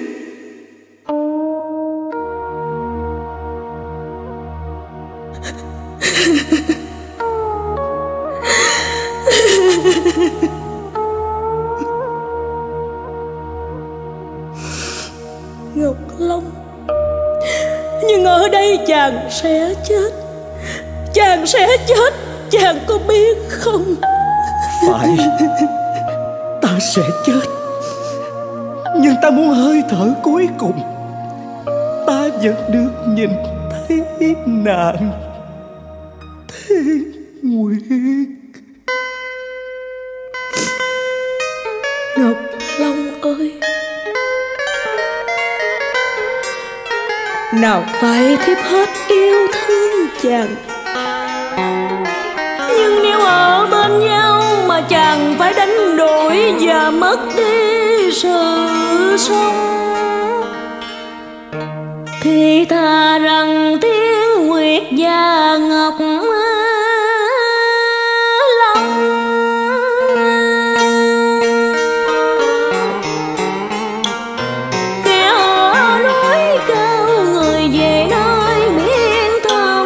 Ngọc Long, nhưng ở đây chàng sẽ chết. Chàng sẽ chết, chàng có biết không? Phải, ta sẽ chết, nhưng ta muốn hơi thở cuối cùng ta vẫn được nhìn thấy nàng. Thiên Nguyệt. Ngọc Long ơi, nào phải thiếp hết yêu thương chàng, nhưng nếu ở bên nhau mà chàng phải đánh đổi và mất đi sự sống, thì thà rằng Thiên Nguyệt và Ngọc Long kẻ ở núi cao người về nơi biển thẳm,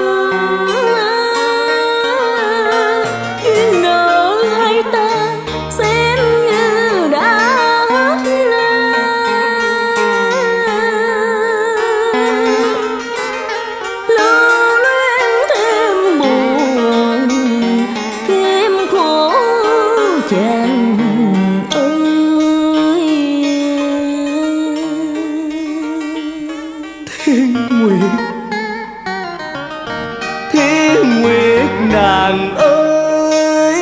duyên nợ hai ta xem như đã hết. Lưu luyến thêm buồn thêm khổ chàng ơi. Thiên Nguyệt, Thiên Nguyệt nàng ơi,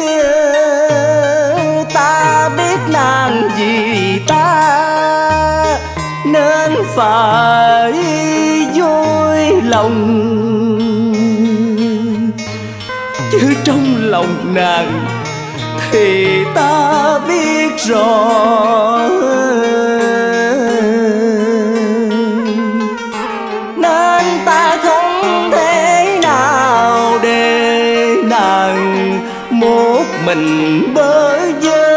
ta biết nàng vì ta nên phải vui lòng, chứ trong lòng nàng thì ta biết rõ. Nên ta không thể nào để nàng một mình bơ vơ.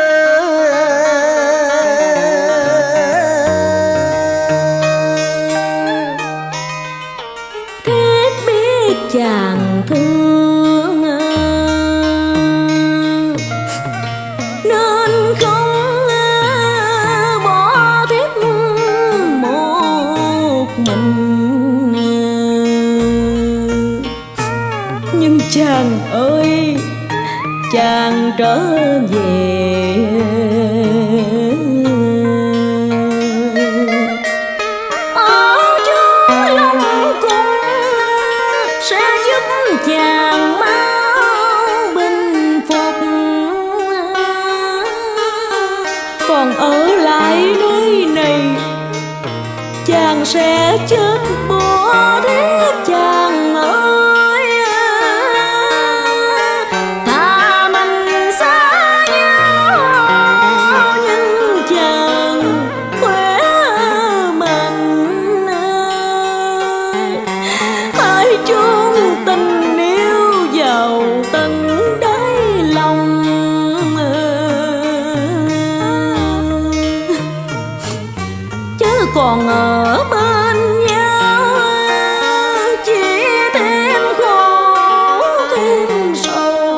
Thiếp biết chàng thương nên không bỏ thiếp một mình. Chàng ơi, chàng trở về, ở chốn lòng cung sẽ giúp chàng mau bình phục. Còn ở lại nơi này chàng sẽ chết bỏ thiếp chàng ơi. Thà mình xa nhau nhưng chàng khỏe mạnh. Hãy chôn tình yêu vào tận đáy lòng, chứ còn ở bên nhau chỉ thêm khổ thêm sầu.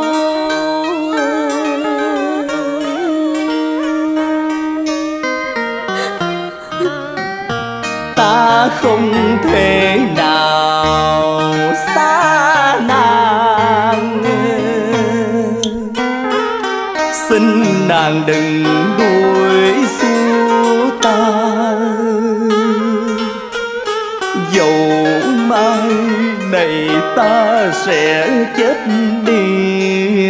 Ta không thể nào xa nàng, xin nàng đừng đuổi xua ta. Dẫu mai này ta sẽ chết đi,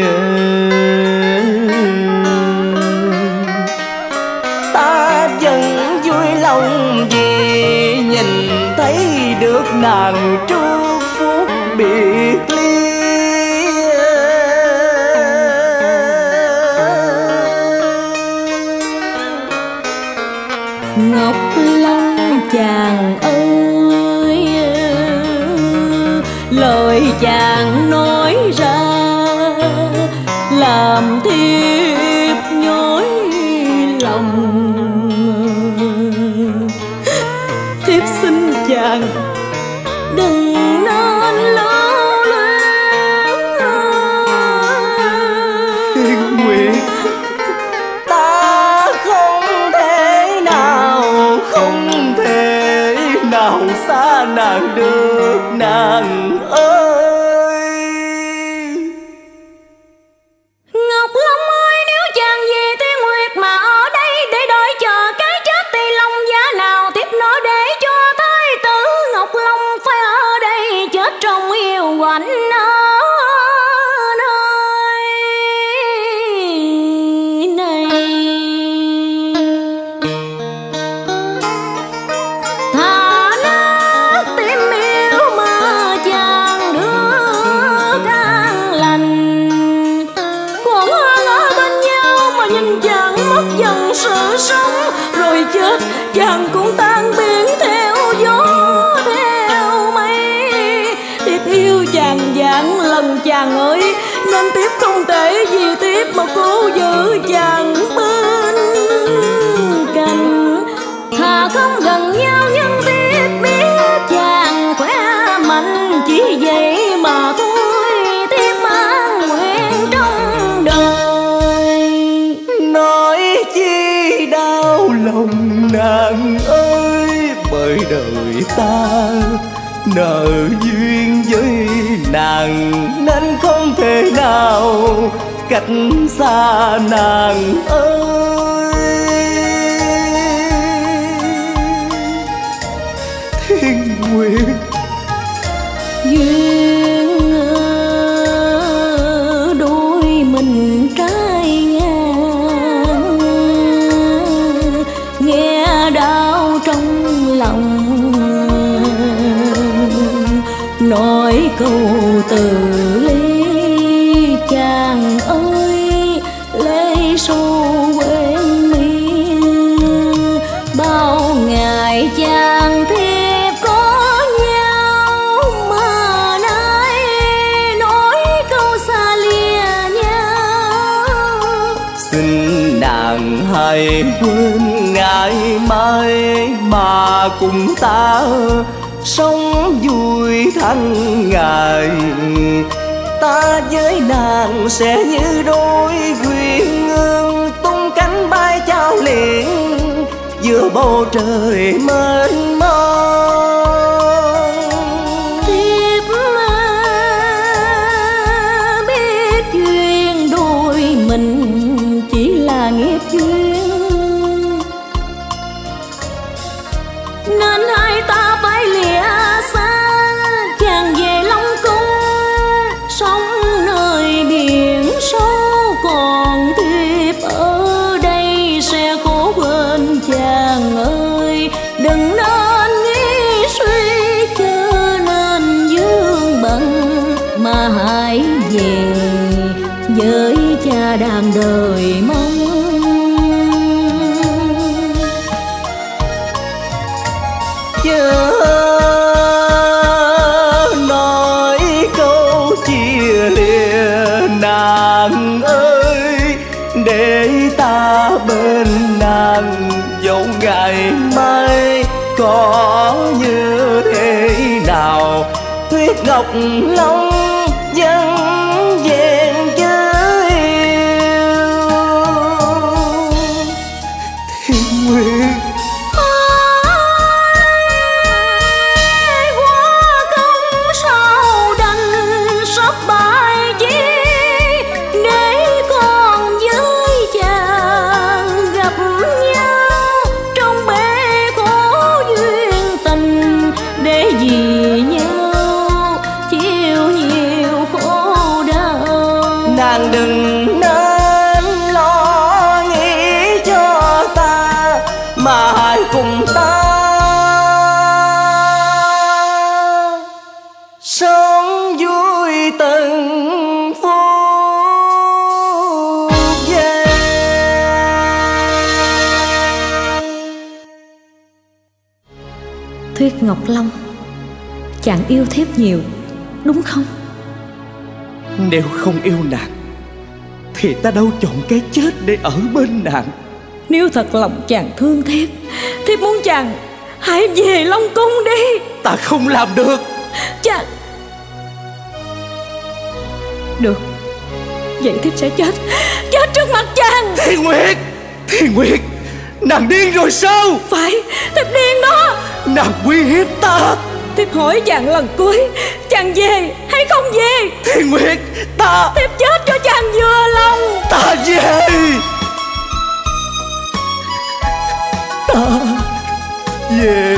ta vẫn vui lòng vì nhìn thấy được nàng trước phút biệt ly. Ngọc Long chàng ơi, lời chàng nói ra làm thiếp nhói lòng. Thiếp xin chàng đừng nên lưu luyến. Thiên Nguyệt, ta không thể nào, không thể nào xa nàng được nàng ơi. Ngọc Long ơi, nếu chàng về Thiên Nguyệt mà ở đây để đợi chờ cái chết thì lòng giá nào tiếp nối để cho thái tử Ngọc Long phải ở đây chết trong yêu quạnh ở nơi này. Thà nát tim yêu mà chàng được an lành, còn hơn ở bên nhau mà nhìn chàng mất dần sự sống, rồi chết chàng cũng tan biến theo gió theo mây. Thiếp yêu chàng vạn lần chàng ơi, nên thiếp không thể vì thiếp mà cố giữ chàng bên cạnh. Thà không gần nhau nhưng thiếp biết chàng khỏe mạnh, chỉ vậy mà thôi thiếp mang nguyện trong đời. Nói chi đau lòng nàng ơi, bởi đời ta nợ duyên với nàng nên không thể nào cách xa nàng ơi. Thiên Nguyệt, Duyên đôi mình trái ngang, nghe đau trong lòng nói câu từ ly. Chàng ơi, lê sâu quên mi, bao ngày chàng thiếp có nhau mà nay nói câu xa lìa nhau. xin nàng hãy quên ngày mai mà cùng ta sống vui tháng ngày. Ta với nàng sẽ như đôi quyên ương tung cánh bay trao liền giữa bầu trời mênh mông. Thiếp và đàn đời mong. Chớ nói câu chia lìa nàng ơi, để ta bên nàng dẫu ngày mai có như thế nào. Tuyết ngọc long vẫn vẹn chớ yêu Thiên Nguyệt. Đừng nên lo nghĩ cho ta, mà hãy cùng ta sống vui từng phút giây. Tuyết Ngọc Long, chàng yêu thiếp nhiều đúng không? Nếu không yêu nàng thì ta đâu chọn cái chết để ở bên nàng. Nếu thật lòng chàng thương thiếp, thiếp muốn chàng hãy về Long Cung đi. Ta không làm được. Chàng... Được, vậy thiếp sẽ chết, chết trước mặt chàng. Thiên Nguyệt, Thiên Nguyệt, nàng điên rồi sao? Phải, thiếp điên đó. Nàng uy hiếp ta. Thiếp hỏi chàng lần cuối, chàng về hay không về? Thiên Nguyệt, ta... Thiếp chết cho chàng vừa lòng. Ta về. Ta về.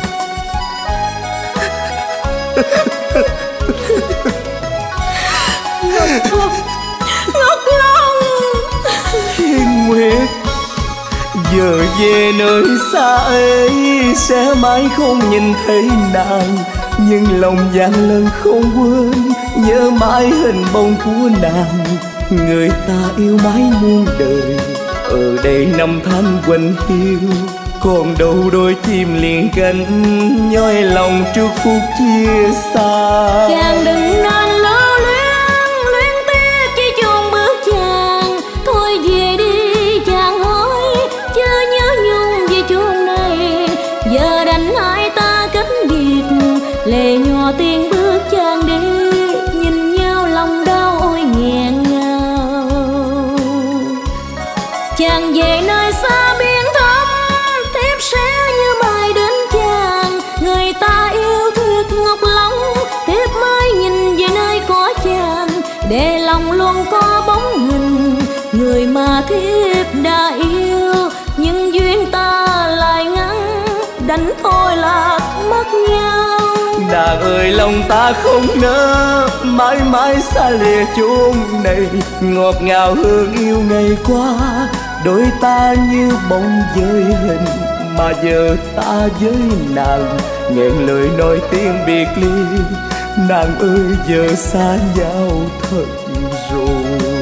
Ngọc Long, Ngọc Long. Thiên Nguyệt, giờ về nơi xa ấy sẽ mãi không nhìn thấy nàng, nhưng lòng gian lần không quên nhớ mãi hình bóng của nàng. Người ta yêu mãi muôn đời, ở đây năm tháng quanh hiu, còn đâu đôi chim liền cánh nhói lòng trước phút chia xa. Chàng đừng nên lưu luyến, luyến tiếc chỉ chôn bước chàng. Thôi về đi chàng ơi, chớ nhớ nhung về chốn này. Giờ đành hai ta cách biệt, lệ nhòa tiếng bước chàng đi. Nhìn nhau lòng đau ôi nghẹn ngào. Chàng về nơi xa biển thẳm, thiếp sẽ như mai đến chàng. Người ta yêu Tuyết Ngọc Long, thiếp mới nhìn về nơi có chàng. Để lòng luôn có bóng hình người mà thiếp đã yêu. Nhưng duyên ta lại ngắn, đành thôi lạc mất nhau. Nàng ơi lòng ta không nỡ mãi mãi xa lìa chốn này. Ngọt ngào hương yêu ngày qua, đôi ta như bóng với hình. Mà giờ ta với nàng nghẹn lời nói tiếng biệt ly. Nàng ơi giờ xa nhau thật rồi.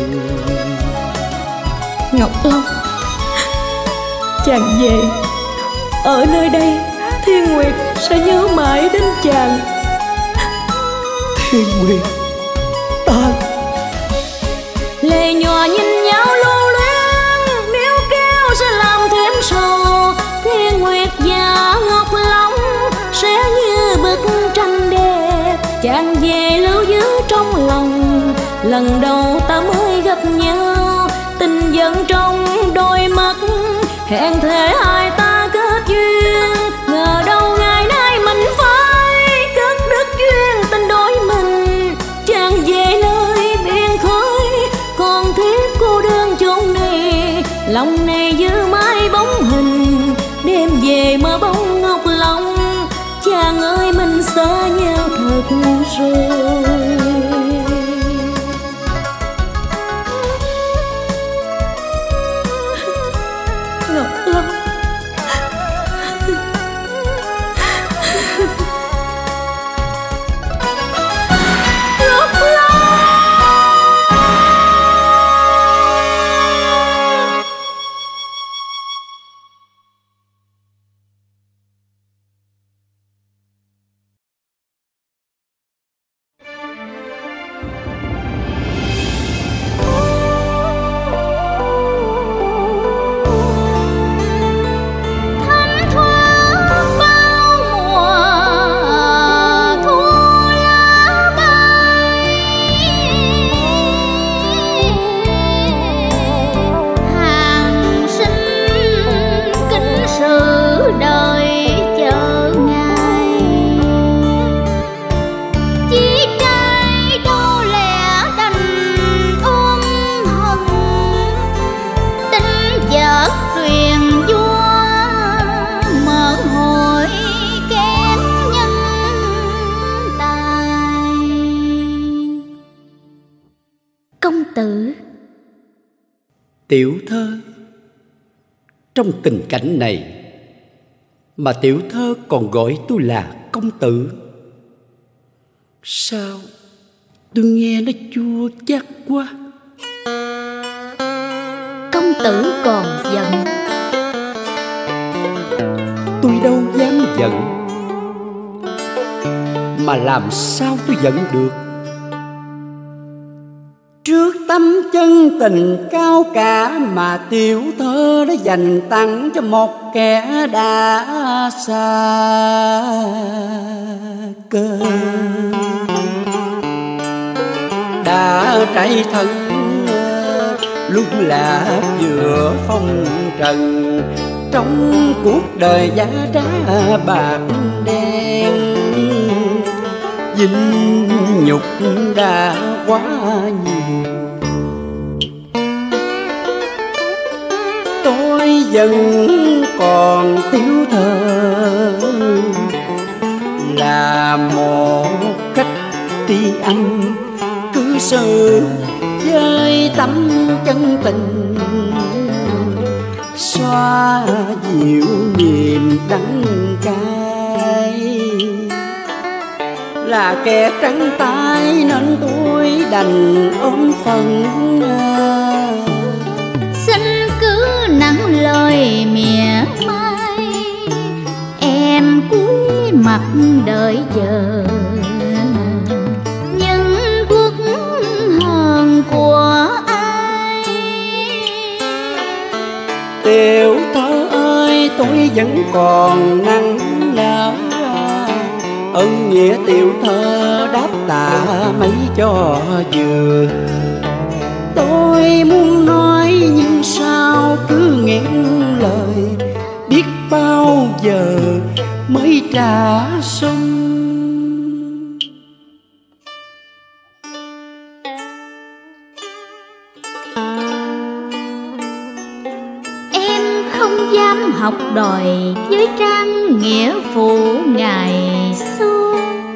Ngọc Long, chàng về, ở nơi đây Thiên Nguyệt sẽ nhớ mãi đến chàng. Thiên Nguyệt, ta... Lệ nhòa nhìn nhau lưu luyến, nếu kéo sẽ làm thêm sầu. Thiên Nguyệt và Ngọc Long sẽ như bức tranh đẹp. Chàng về lưu giữ trong lòng, lần đầu ta mới gặp nhau. Tình dần trong đôi mắt, hẹn thề hai ta kết duyên. Ngờ đâu ngày nay mình phải cất đứt duyên tình đôi mình. Chàng về nơi biển khơi, còn thiếp cô đơn chốn này. Lòng này giữ mãi bóng hình, đêm về mơ bóng Ngọc Long. Chàng ơi mình xa nhau thật rồi. Ngọc Long, Ngọc Long. Tiểu thơ, trong tình cảnh này mà tiểu thơ còn gọi tôi là công tử, sao tôi nghe nó chua chát quá. Công tử còn giận? Tôi đâu dám giận, mà làm sao tôi giận được. Trước tấm chân tình cao cả mà tiểu thơ đã dành tặng cho một kẻ đã xa cơ, đã trải thân lúc là giữa phong trần, trong cuộc đời giá trá bạc đen, dinh nhục đã quá nhiều. Tôi vẫn còn tiểu thơ là một cách tri âm cư xử với tấm chân tình, xoa dịu niềm đắng cay. Là kẻ trắng tay nên tôi đành ôm phần. Xin cứ nặng lời mỉa mai, em cúi mặt đợi chờ những quốc hờn của ai. Tiểu thơ ơi, tôi vẫn còn nắng nở, ơn nghĩa tiểu thơ đáp tạ mấy cho vừa. Tôi muốn nói nhưng sao cứ nghẹn lời, biết bao giờ mới trả xong. Em không dám học đòi với trang nghĩa phụ ngày xưa,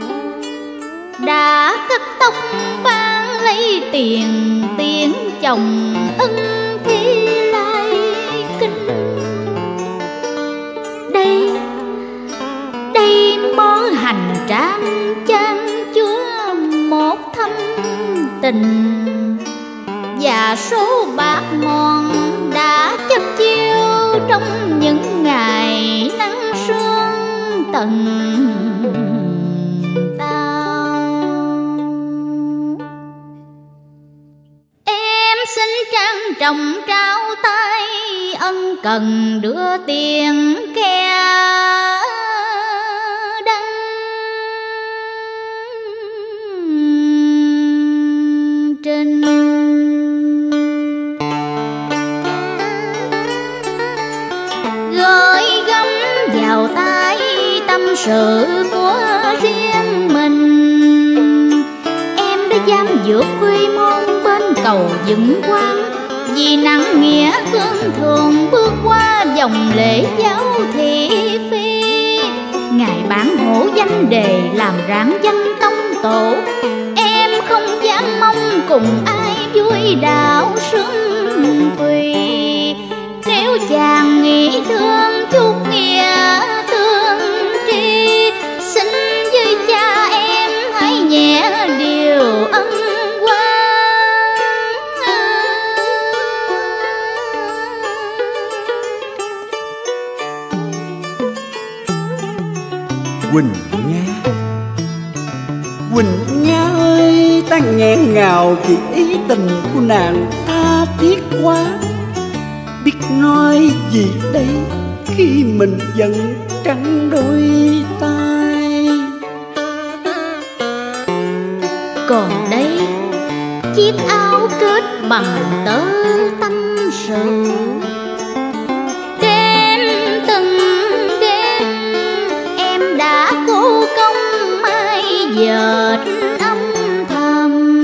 đã cắt tóc ban lấy tiền tiền chồng ân thi lai kinh. Đây đây mớ hành trang chan chứa một thâm tình, và số bạc mòn đã chất chiêu trong những ngày nắng sương tận tao. Em xin trang trọng trao tay, ân cần đưa tiền khe đăng trên. Gửi gắm vào tay tâm sự của riêng mình, em đã dám vượt quy môn bên cầu vững quan, vì nặng nghĩa cương thường bước qua dòng lễ giáo thị phi. Ngài bản hổ danh đề làm rạng danh tông tổ, em không dám mong cùng ai vui đạo sướng tùy. Nếu chàng nghĩ thương chút nghĩa tương tri, xin với cha em hãy nhẹ điều ân oán. Quỳnh Nga, Quỳnh Nga ơi, ta nghẹn ngào vì ý tình của nàng tha thiết quá. Biết nói gì đây khi mình vẫn trắng đôi tay. Còn đây chiếc áo kết bằng tơ tâm sự, đêm từng đêm em đã cố công mai dệt âm thầm.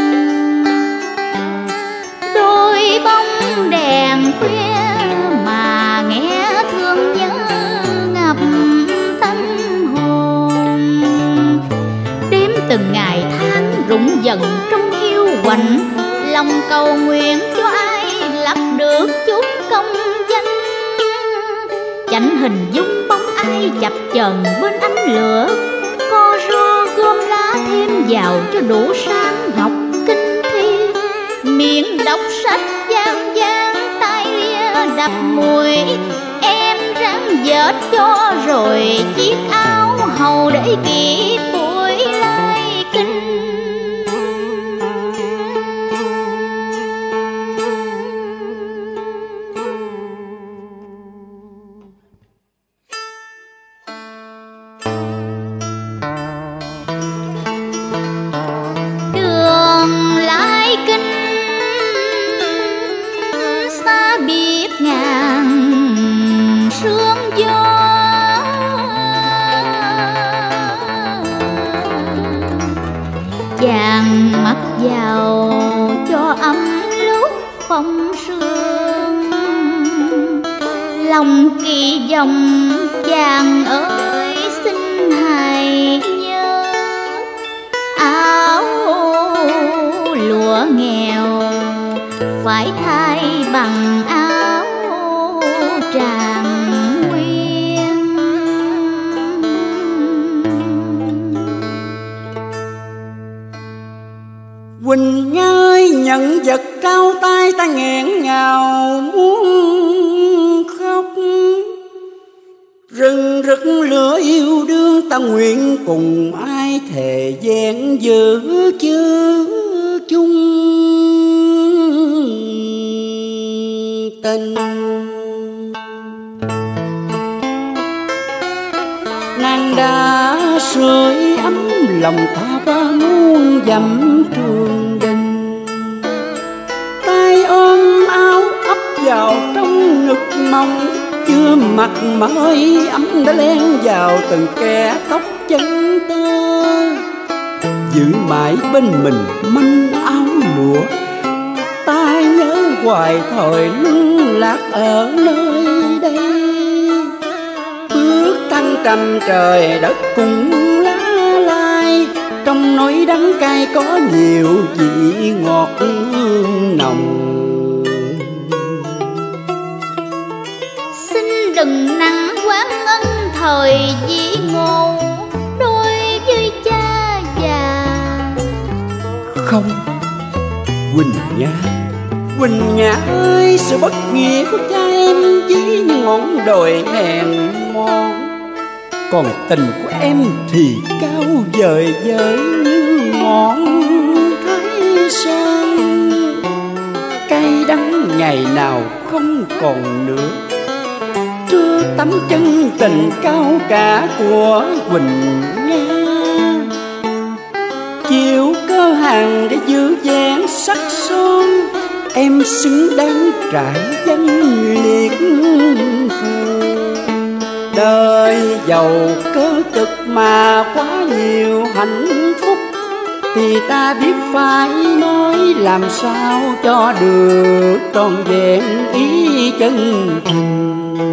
Đôi bóng đèn khuya mà nghe thương nhớ ngập tâm hồn. Đêm từng ngày tháng rụng dần trong hiu quạnh, lòng cầu nguyện cho ai lấp được chút công danh. Chảnh hình dung bóng ai chập chờn bên ánh lửa, co ro gom lá thêm vào cho đủ sáng học kinh thi. Miệng đọc sách gian gian, tai lia đập mùi, em ráng dệt cho rồi chiếc áo hầu để kịp buổi lai kinh. Chàng mặc vào cho ấm lúc phong sương, lòng kỳ vọng chàng ơi xin hãy nhớ. Áo lụa nghèo phải thay bằng áo tràng nguyên. Quỳnh ơi nhận vật trao tay ta nghẹn ngào muốn khóc. Rừng rực lửa yêu đương ta nguyện cùng ai thề vẹn giữ chữ chung tình. Nàng đã sưởi ấm lòng ta và muôn dặm trường đình. Tay ôm áo ấp vào trong ngực mong, chưa mặt mà hơi ấm đã len vào từng kẽ tóc chân tơ. Giữ mãi bên mình manh áo lụa, ta nhớ hoài thời lưng lạc ở nơi đây. Bước thăng trầm trời đất cùng lá lai, trong nỗi đắng cay có nhiều vị ngọt nồng. Xin đừng nặng quán ân thời dĩ ngộ đối với cha già. Không, Quỳnh Nhã, Quỳnh Nhã ơi, sự bất nghĩa của cha em ví như ngọn đồi hèn mòn. Còn tình của em thì cao vời vợi như ngọn Thái Sơn. Cay đắng ngày nào không còn nữa, trưa tấm chân tình cao cả của Quỳnh Nhã. Chịu cơ hàng để giữ dáng sắc son, em xứng đáng trải danh liệt phù. Đời giàu cơ cực mà quá nhiều hạnh phúc, thì ta biết phải nói làm sao cho được trọn vẹn ý chân tình.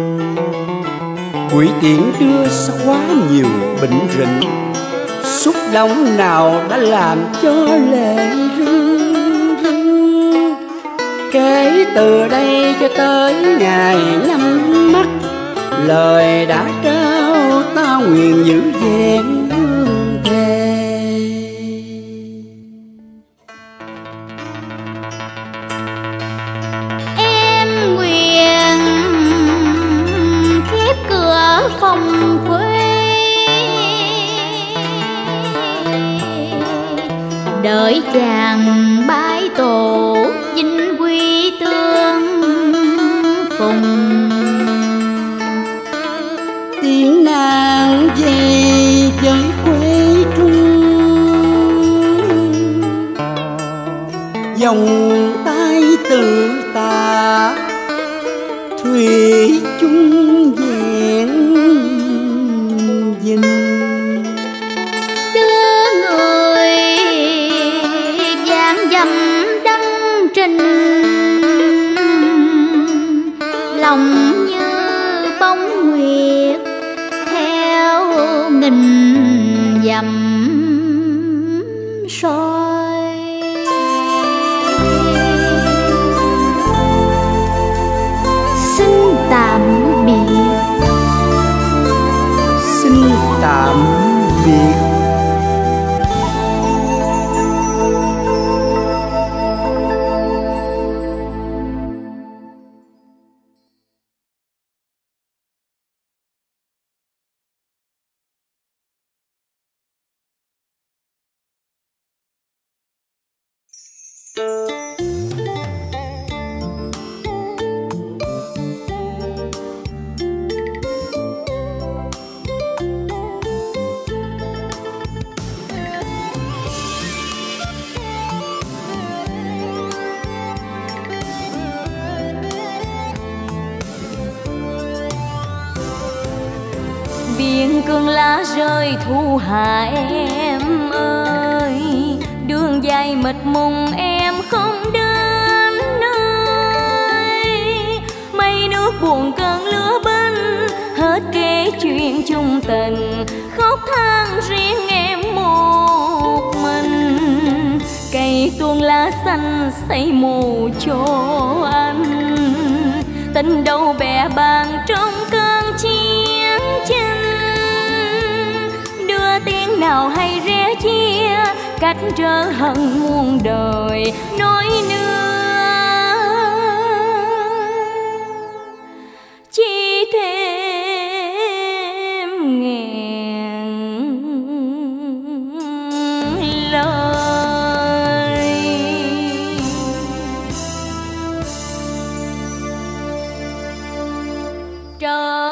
Buổi tiễn đưa sao quá nhiều bệnh rịnh, xúc động nào đã làm cho lệ rưng rưng. Kể từ đây cho tới ngày nhắm mắt, lời đã trao ta nguyện giữ vẹn hương thề. Em nguyện khép cửa phòng quê, đợi chàng bái tổ vinh quy tương phùng. Tiếng nàng về với quê trung, vòng tay tự ta thủy chung vẹn vinh. Đưa người vàng dầm đăng trình, lòng như bóng nguyệt theo nghìn dặm soi. Xin tạm biệt, xin tạm biệt. Biển cơn lá rơi thu hạ em ơi, đường dài mịt mùng em không đến nơi. Mây nước buồn cơn lứa binh, hết kể chuyện chung tình, khóc than riêng em một mình. Cây tuôn lá xanh xây mù cho anh, tình đâu bè bàng trong cơn chiến tranh. Đưa tiếng nào hay rẽ chia, cách trở hận muôn đời nói nữa, chỉ thêm ngàn lời. Trời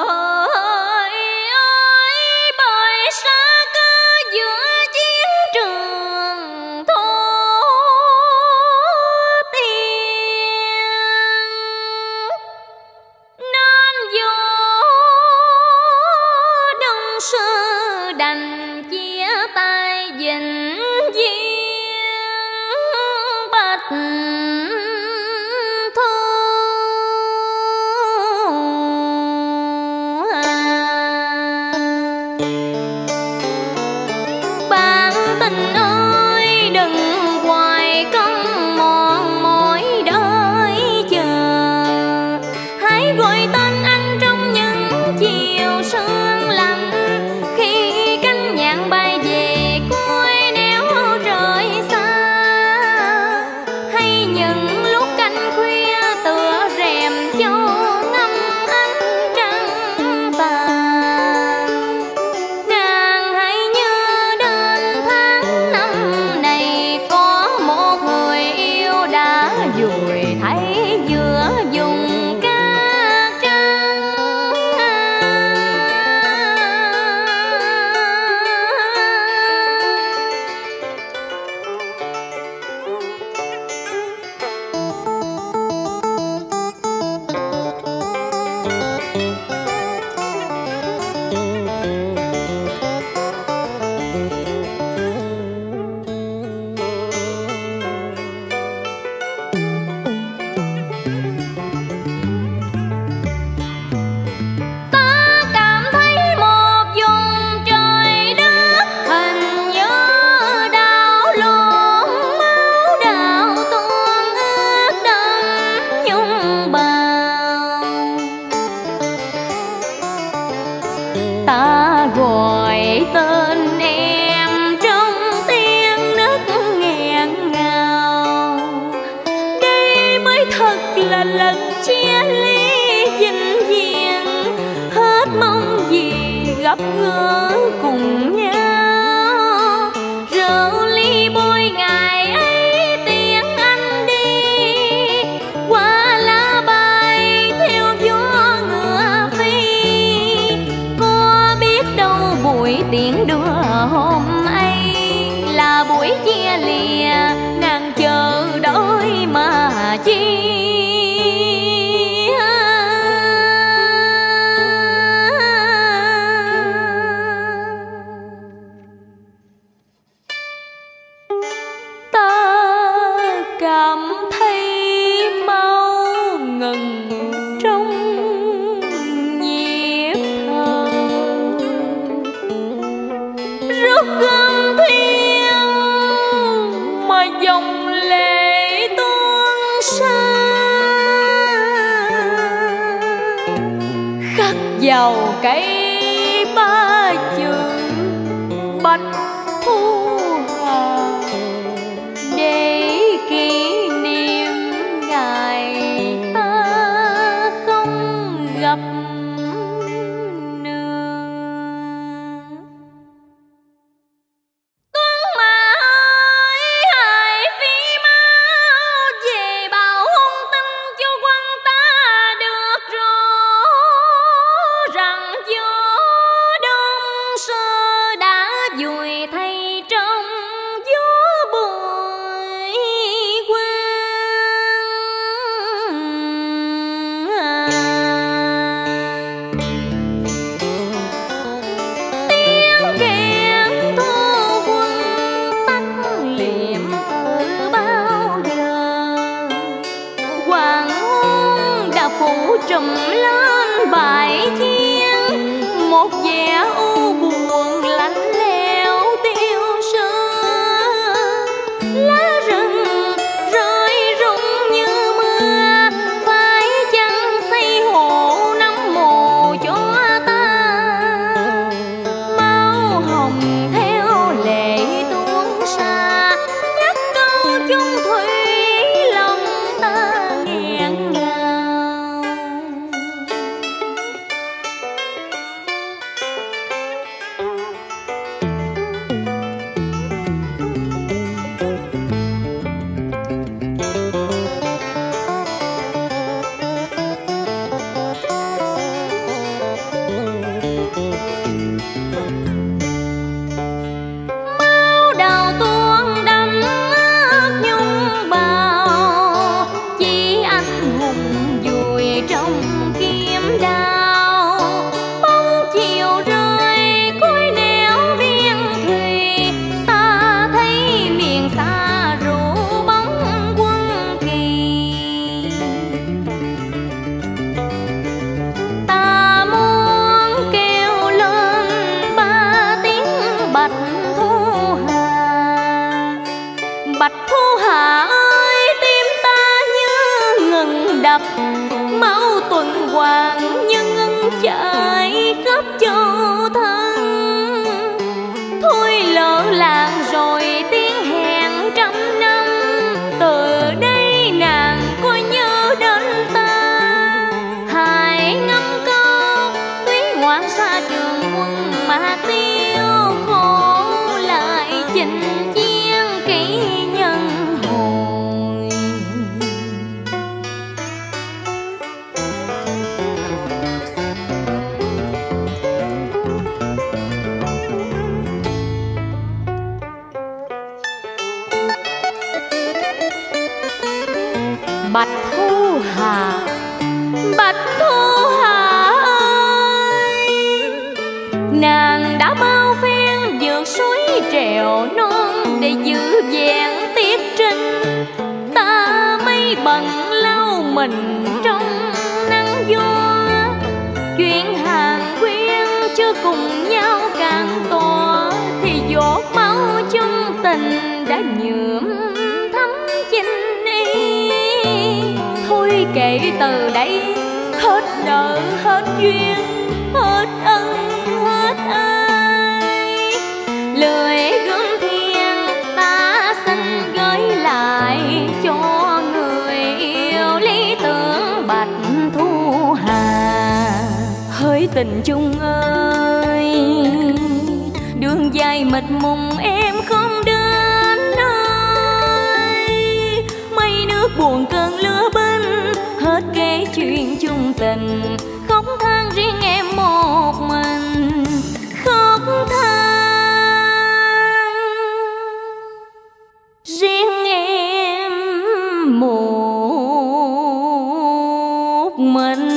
gặp gỡ cùng nhau, rượu ly bôi ngài cảm thấy mau ngừng trong nhịp thở, rất gầm thiên mà dòng lệ tuôn xa, khắc vào cây ba chữ Bạch Thu Hà để kỷ niệm ngày ta không gặp nữa. Tuấn mà ơi hãy phi mau về báo hung tin cho quân ta được rõ rằng gió đông sơ đã vùi thay trong gió bụi quên. Tiếng kèn thu quân tắt liệm từ bao giờ, hoàng hôn đã phủ trùm lên bãi chiến, một vẻ u buồn lạnh lẽo tiêu sương. Lá rừng rơi rụng như mưa, phải chăng xây hộ nấm mồ cho ta. Máu hồng theo lệ tuôn xa, nhắc câu chung thủy lòng ta nghẹn ngào. Máu đào tuôn đẫm ướt nhung bào, chỉ anh hùng vùi trong kiếm đao. Bóng chiều rơi cối nẻo biên thùy, ta thấy miền xa rủ bóng quân kỳ. Ta muốn kêu lên ba tiếng Bạch Thu Hà. Bạch Thu Hà ơi tim ta như ngừng đập, máu tuần hoàn như ngưng chảy khắp châu thân. Thôi lỡ làng rồi tiếng hẹn trăm năm, từ đây nàng coi nhớ đến ta. Hãy ngâm câu túy ngoạn xa trường quân mà tiêu, khổ lại chinh chiến kỷ nhân hồi. Bạch Thu Hà, Bạch Thu Hà ơi, nàng đã bao phen vượt suối trèo non để giữ vẹn tiết trinh. Ta mấy bận lau mình trong nắng gió, chuyện hàng quyên chưa cùng nhau càng tỏ, thì giọt máu chung tình đã nhuộm thắm chinh y. Thôi kể từ đây hết nợ hết duyên, hết ân hết ai. Lời gươm thiên ta xin gửi lại cho người yêu lý tưởng Bạch Thu Hà. Hỡi tình chung ơi, đường dài mịt mùng em không đến nơi. Mây nước buồn cơn lửa binh, hết kể chuyện chung tình, khóc than riêng em một mình, khóc than riêng em một mình.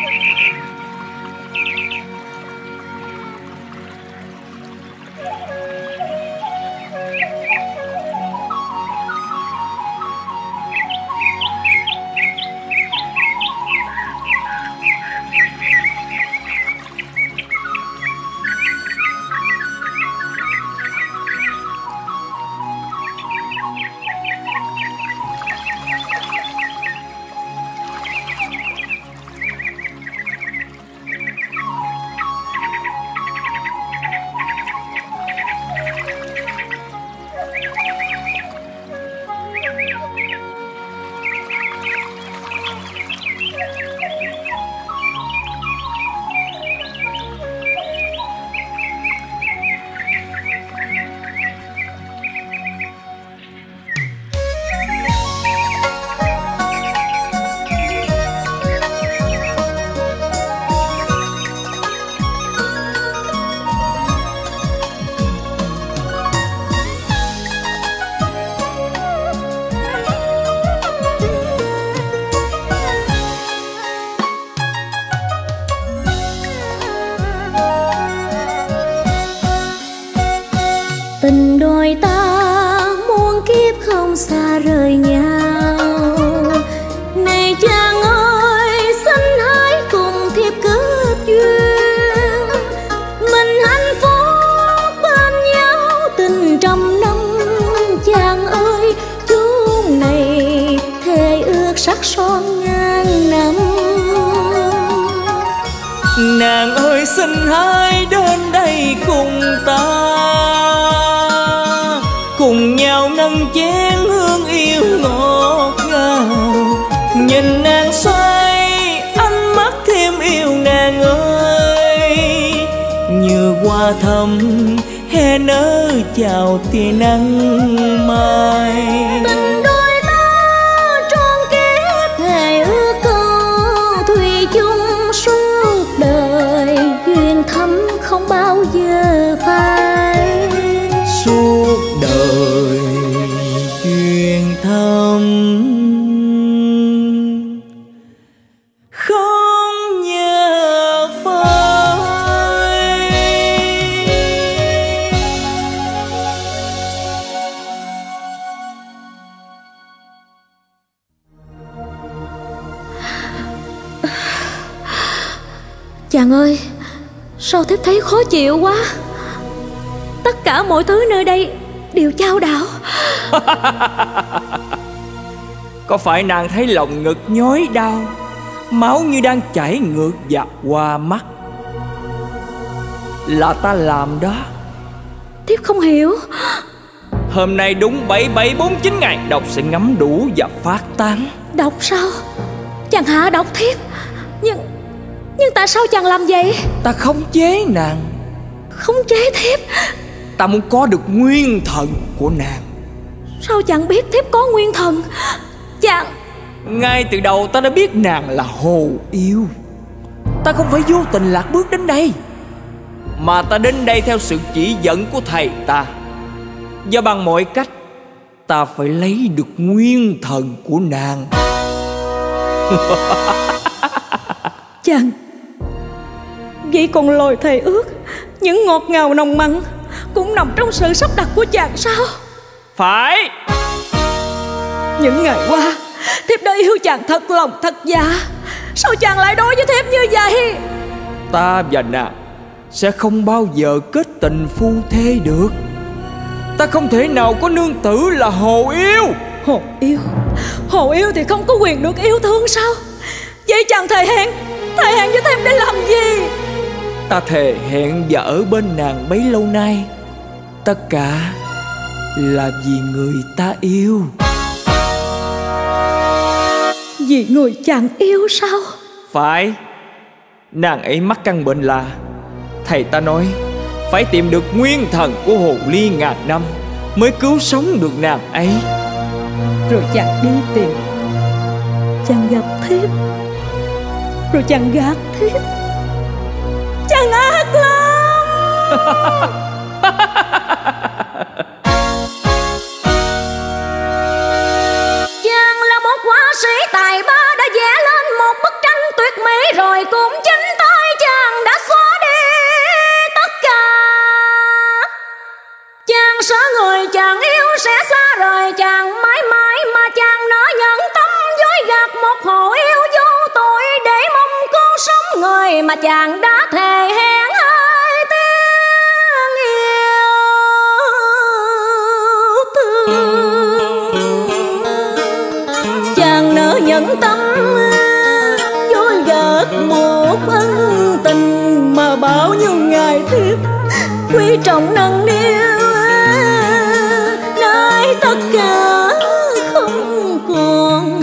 Tình đôi ta muôn kiếp không xa rời nhau. Này chàng ơi, xin hãy cùng thiếp kết duyên. Mình hạnh phúc bên nhau tình trăm năm. Chàng ơi, chốn này thề ước sắc son ngàn năm. Nàng ơi xin hãy đến đây cùng ta, cùng nhau nâng chén hương yêu ngọt ngào. Nhìn nàng xoay ánh mắt thêm yêu nàng ơi, như hoa thắm hè nở chào tia nắng mai. Tình đôi ta tròn kiếp thề ước câu thủy chung suốt đời. Duyên thắm không bao giờ phai, suốt đời duyên thắm không nhờ phai. Chàng ơi, sao thiếp thấy khó chịu quá. Tất cả mọi thứ nơi đây đều chao đảo. Có phải nàng thấy lòng ngực nhói đau, máu như đang chảy ngược dạt qua mắt? Là ta làm đó. Thiếp không hiểu. Hôm nay đúng bảy bảy bốn chín ngày, độc sẽ ngấm đủ và phát tán. Độc sao? Chàng hạ độc thiếp. Nhưng Nhưng tại sao chàng làm vậy? Ta khống chế nàng. Khống chế thiếp? Ta muốn có được nguyên thần của nàng. Sao chàng biết thiếp có nguyên thần? Chàng... Ngay từ đầu ta đã biết nàng là hồ yêu. Ta không phải vô tình lạc bước đến đây, mà ta đến đây theo sự chỉ dẫn của thầy ta. Và bằng mọi cách ta phải lấy được nguyên thần của nàng. Chàng... Vậy còn lời thề ước, những ngọt ngào nồng mặn cũng nằm trong sự sắp đặt của chàng sao? Phải. Những ngày qua thiếp đã yêu chàng thật lòng thật dạ. Sao chàng lại đối với thiếp như vậy? Ta và nàng sẽ không bao giờ kết tình phu thê được. Ta không thể nào có nương tử là hồ yêu. Hồ yêu? Hồ yêu thì không có quyền được yêu thương sao? Vậy chàng thề hẹn Thề hẹn với thiếp để làm gì? Ta thề hẹn và ở bên nàng bấy lâu nay, tất cả là vì người ta yêu. Vì người chàng yêu sao? Phải. Nàng ấy mắc căn bệnh là, thầy ta nói phải tìm được nguyên thần của hồ ly ngàn năm mới cứu sống được nàng ấy. Rồi chàng đi tìm, chàng gặp thiếp, rồi chàng gạt thiếp. Chàng ác lắm. Chàng là một họa sĩ tài ba, đã vẽ lên một bức tranh tuyệt mỹ rồi rồi cũng chính tay chàng đã xóa đi tất cả. Chàng sợ người chàng yêu sẽ xa rời chàng mãi mãi, mà chàng nỡ nhận tâm dối gạt một hồ yêu vô tội để mong cứu sống người mà chàng đã thề hẹn hai tiếng yêu thương. Chàng nỡ nhận tâm dối gạt một ân tình mà bao nhiêu ngày thiếp quý trọng nâng niu, nay tất cả không còn.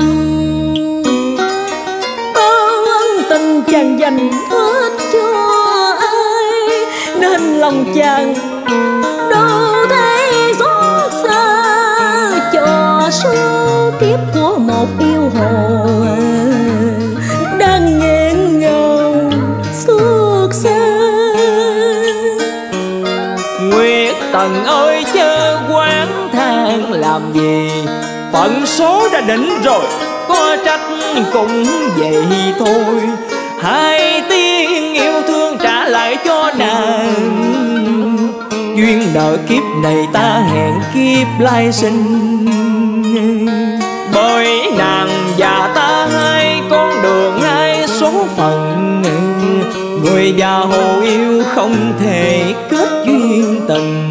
Ân tình chàng dành hết cho ai nên lòng chàng đâu thấy xót xa cho số kiếp của một yêu hồ đang nghẹn ngào suốt xa. Nguyệt Tần ơi chớ quán than làm gì, phận số đã định rồi có trách cũng vậy thôi. Hai tiếng yêu thương trả lại cho nàng, duyên nợ kiếp này ta hẹn kiếp lai sinh. Bởi nàng và ta hai con đường hai số phận, người và hồ yêu không thể kết duyên tình.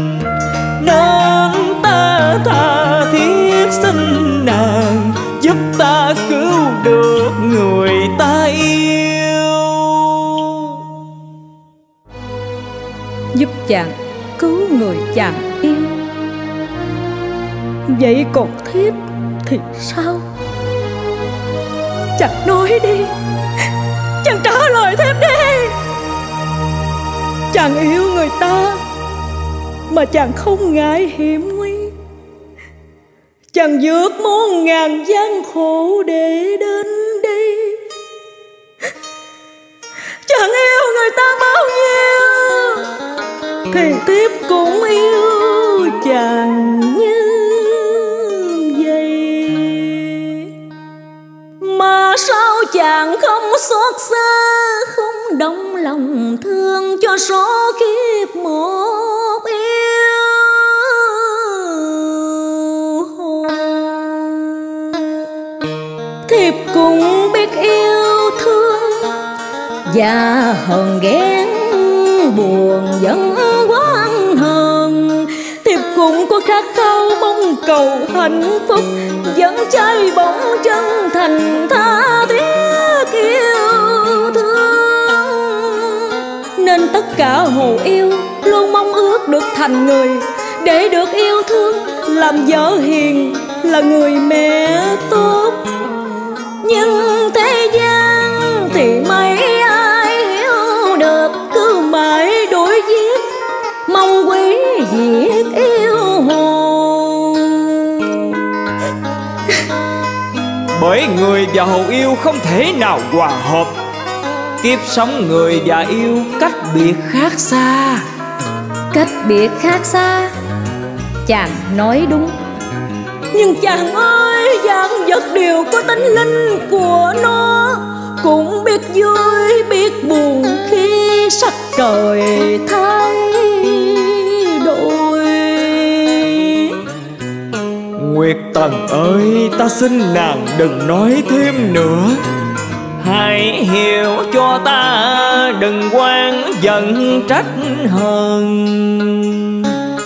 Nên ta tha thiết xin nàng giúp ta cứu được người ta yêu. Giúp chàng cứu người chàng yêu, vậy còn thiếp thì sao? Chàng nói đi, chàng trả lời thiếp đi. Chàng yêu người ta mà chàng không ngại hiểm nguy, chàng vượt muôn ngàn gian khổ để đến đây. Chàng yêu người ta bao nhiêu thì tiếp cũng yêu chàng như vậy. Mà sao chàng không xót xa, không động lòng thương cho số kiếp một yêu hồn. Thiếp cũng biết yêu thương và hờn ghen buồn vẫn oán hờn. Thiếp cũng có khát khao mong cầu hạnh phúc, vẫn cháy bỏng chân thành tha thiết yêu thương. Nên tất cả hồ yêu luôn mong ước được thành người, để được yêu thương làm vợ hiền, là người mẹ tốt. Nhưng thế gian thì mấy ai hiểu được, cứ mãi đuổi giết mong quý diệt yêu hồn. Bởi người và hồ yêu không thể nào hòa hợp, kiếp sống người và yêu cách biệt khác xa. Cách biệt khác xa, chàng nói đúng. Nhưng chàng ơi, vạn vật đều có tính linh của nó, cũng biết vui biết buồn khi sắc trời thay đổi. Nguyệt Tần ơi, ta xin nàng đừng nói thêm nữa. Hãy hiểu cho ta, đừng oán giận trách hờn.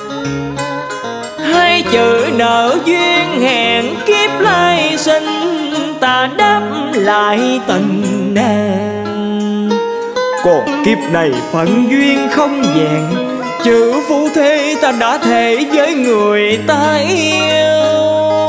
Hai chữ nợ duyên hẹn kiếp lai sinh, ta đáp lại tình nàng. Còn kiếp này phận duyên không vẹn, chữ phu thê ta đã thề với người ta yêu.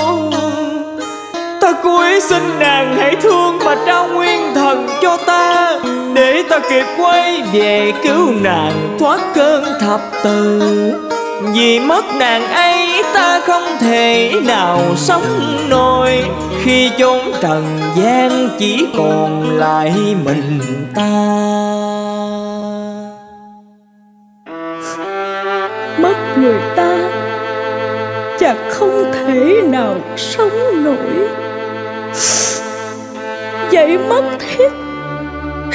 Ta cúi xin nàng hãy thương mà trao nguyên thần cho ta, để ta kịp quay về cứu nàng thoát cơn thập tử. Vì mất nàng ấy ta không thể nào sống nổi, khi chốn trần gian chỉ còn lại mình ta. Mất người ta chàng không thể nào sống nổi, vậy mất thiết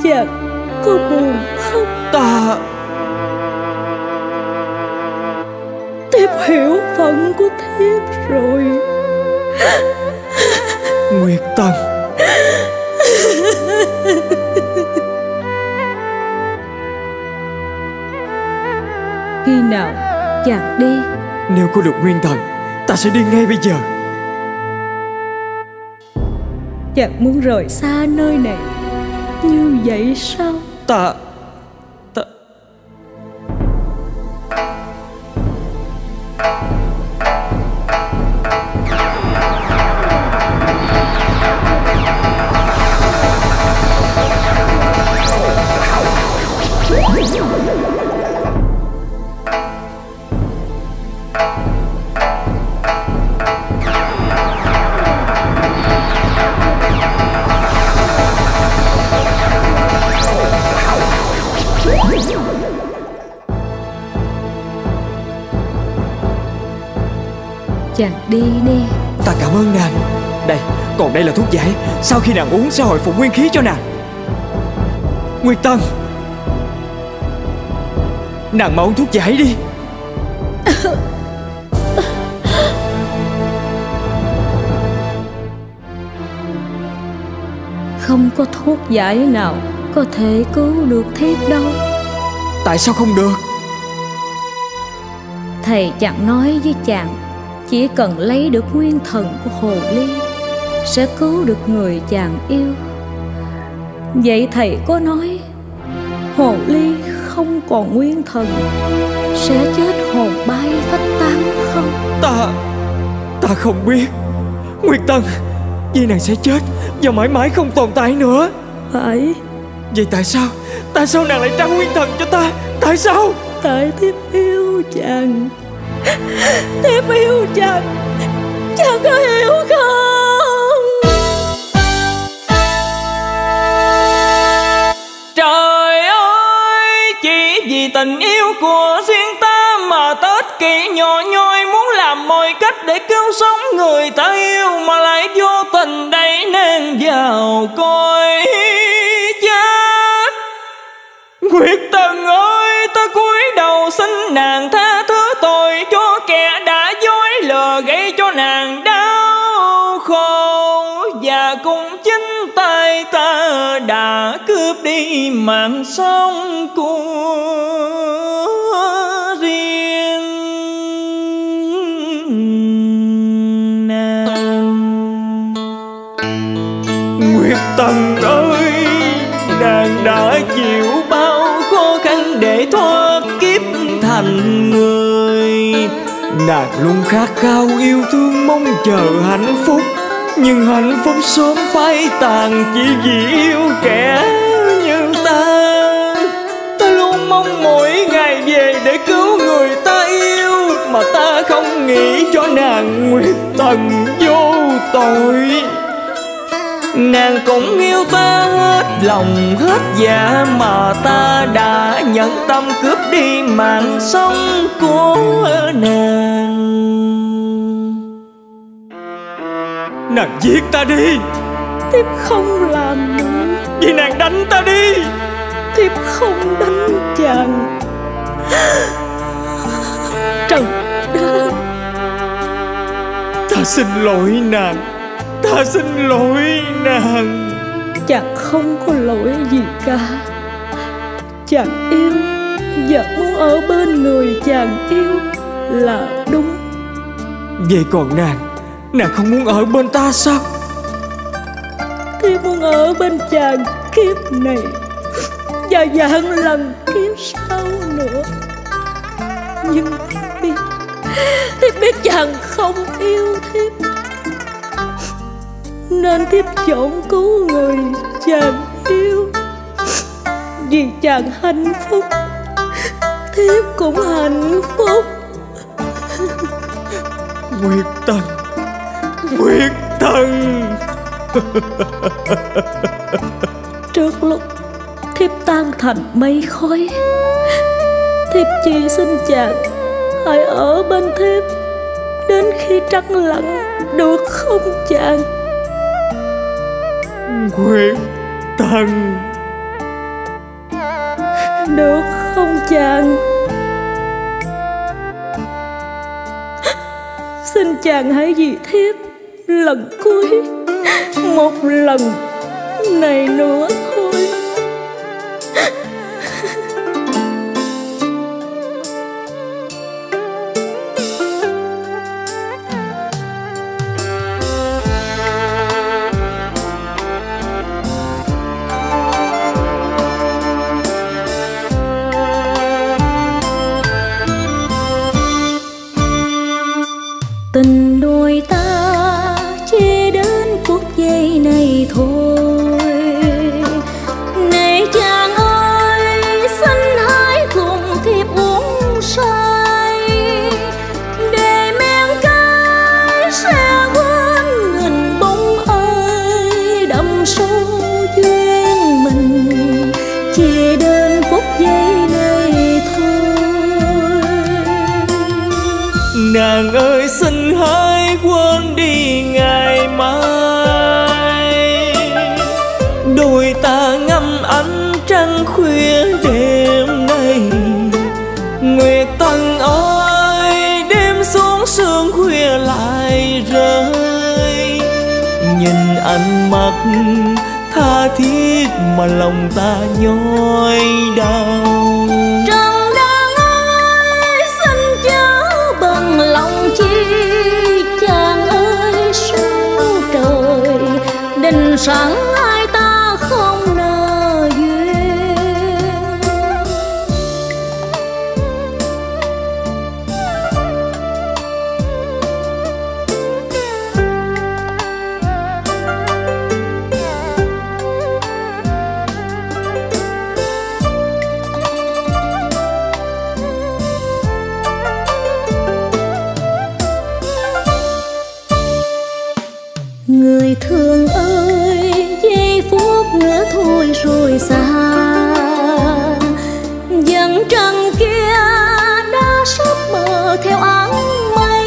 chàng có buồn không? Ta Thiếp hiểu phận của thiếp rồi. Nguyệt Tân. Khi nào chàng đi? Nếu có được nguyên thần, ta sẽ đi ngay bây giờ. Chàng muốn rời xa nơi này như vậy sao? Ta Ta Chàng đi đi. Ta cảm ơn nàng. Đây, còn đây là thuốc giải. Sau khi nàng uống sẽ hồi phục nguyên khí cho nàng. Nguyệt Tân, nàng mau uống thuốc giải đi. Không có thuốc giải nào có thể cứu được thiếp đâu. Tại sao không được? Thầy chẳng nói với chàng, chỉ cần lấy được nguyên thần của hồ ly sẽ cứu được người chàng yêu. Vậy thầy có nói hồ ly không còn nguyên thần sẽ chết hồn bay phách tán không? Ta Ta không biết. Nguyệt Tân, vì nàng sẽ chết và mãi mãi không tồn tại nữa. Phải. Vậy tại sao Tại sao nàng lại trao nguyên thần cho ta? Tại sao? Tại thiếp yêu chàng. Thiếp yêu chàng. Chàng có hiểu không? Trời ơi, chỉ vì tình yêu của riêng ta mà Tết Kỷ nhỏ nhoi muốn làm mọi cách để cứu sống người ta yêu, mà lại vô tình đẩy nàng vào cõi chết. Nguyệt Tân ơi, ta cúi đầu xin nàng tha thứ tội cho kẻ đã dối lừa gây cho nàng đau khổ, và cùng chính tay ta đã cướp đi mạng sống của riêng nàng. Nguyệt Tân ơi, nàng đã chịu bao khó khăn để thoát kiếp thành người. Nàng luôn khát khao yêu thương mong chờ hạnh phúc, nhưng hạnh phúc sớm phai tàn chỉ vì yêu kẻ như ta. Ta luôn mong mỗi ngày về để cứu người ta yêu, mà ta không nghĩ cho nàng Nguyệt Tân vô tội. Nàng cũng yêu ta hết lòng hết dạ, mà ta đã nhẫn tâm cướp đi mạng sống của nàng. Nàng giết ta đi. Thiếp không làm nữa. Vì nàng đánh ta đi. Thiếp không đánh chàng. Trần Đan, ta xin lỗi nàng. Ta xin lỗi nàng. Chàng không có lỗi gì cả. Chàng yêu và muốn ở bên người chàng yêu là đúng. Vậy còn nàng, nàng không muốn ở bên ta sao? Thiếp muốn ở bên chàng kiếp này và vạn lần kiếp sau nữa. Nhưng thiếp biết, thiếp biết chàng không yêu thiếp, nên thiếp chọn cứu người chàng yêu. Vì chàng hạnh phúc, thiếp cũng hạnh phúc. Nguyệt Tân, Nguyệt Tân. Trước lúc thiếp tan thành mây khói, thiếp chỉ xin chàng hãy ở bên thiếp đến khi trăng lặn, được không chàng? Nguyệt Tân, được không chàng? Xin chàng hãy vì thiếp lần cuối, một lần này nữa thôi. Tình đôi ta chỉ đến phút giây này thôi. Này chàng ơi, xin hãy cùng thiếp uống say, để men cay sẽ quên hình bóng ấy đậm sâu duyên mình, chỉ đến phút giây này thôi. Nàng ơi xin hãy quên đi ngày mai, đôi ta ngắm ánh trăng khuya đêm nay. Nguyệt tầng ơi, đêm xuống sương khuya lại rơi, nhìn ánh mắt tha thiết mà lòng ta nhói đau. Lòng chi chàng ơi, sao trời định sẵn hai ta không nợ duyên. Người thương ơi, giây phút nữa thôi rồi xa, dần trăng kia đã sắp mờ theo áng mây.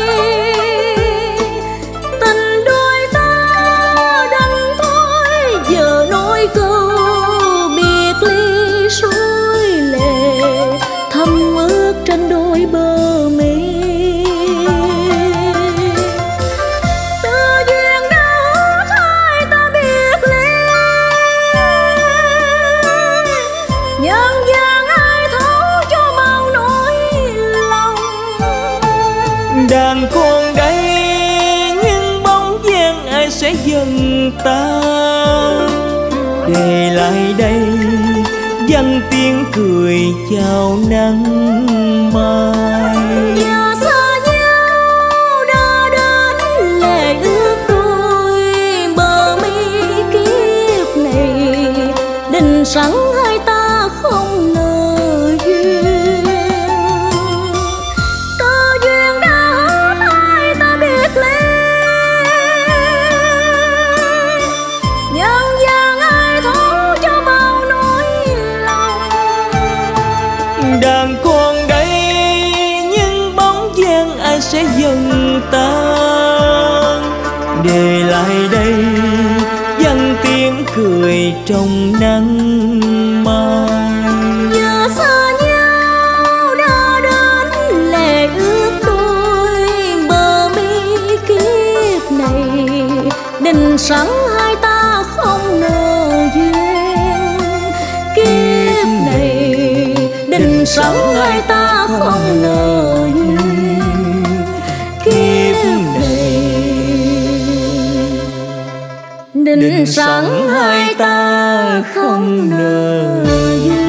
Tình đôi ta đành thôi giờ nỗi câu biệt ly suối lệ, thầm ước trên đôi bờ mi. Đàn con đây nhưng bóng dáng ai sẽ dần tan, để lại đây dâng tiếng cười chào nắng mai. Giờ xa nhau đã đến lệ ước đôi bờ mi kiếp này, định sẵn hai ta không nợ duyên. Đàn con đây nhưng bóng dáng ai sẽ dần tan, để lại đây dâng tiếng cười trong nắng mai. Giờ xa nhau đã đến lệ ước đôi bờ mi kiếp này, định sẵn hai ta không nợ duyên. Kiếp này định sẵn hai ta không nợ duyên. Kiếp này định sẵn hai ta không nợ duyên.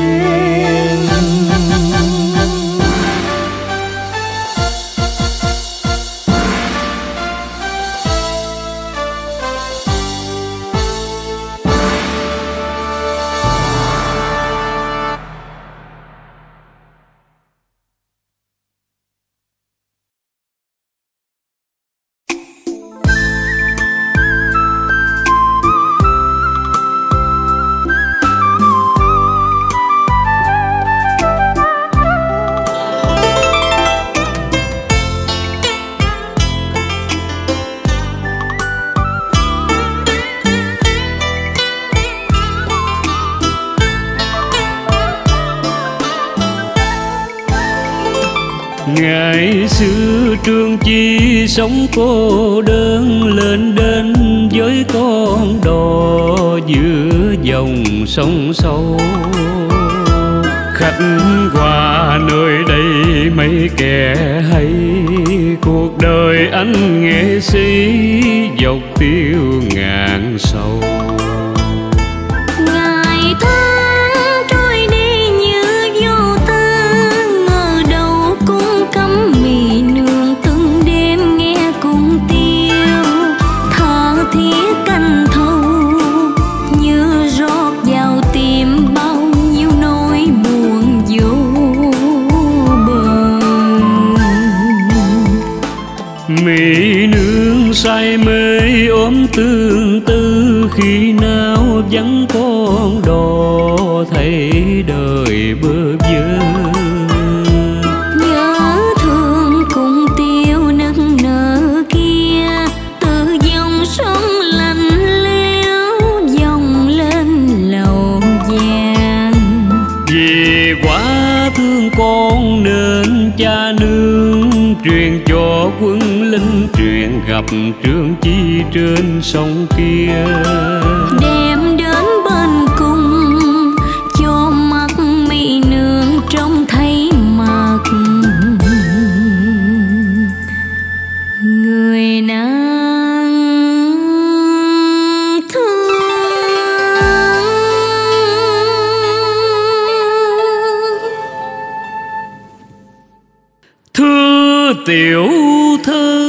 Ngày xưa Trương Chi sống cô đơn, lên đến với con đò giữa dòng sông sâu. Khách qua nơi đây mấy kẻ hay, cuộc đời anh nghệ sĩ dọc tiêu ngàn sâu. Ngày tháng trôi đi như vô tư, ngờ đâu cũng cấm mì nương từng đêm nghe cùng tiêu. Thở thiết canh thâu như rót vào tim bao nhiêu nỗi buồn vô bờ. Mỹ nương say mê ôm tương tư, khi nào vắng con đò thấy đời bơ vơ. Nhớ thương cùng tiêu nức nở kia, từ dòng sông lạnh lẽo dòng lên lầu vàng. Vì quá thương con nên cha nương truyền cho quân linh, truyền gặp Trương Chi trên sông kia. Đem đến bên cùng cho mắt Mỹ nương trông thấy mặt người nàng thương. Thưa tiểu thơ,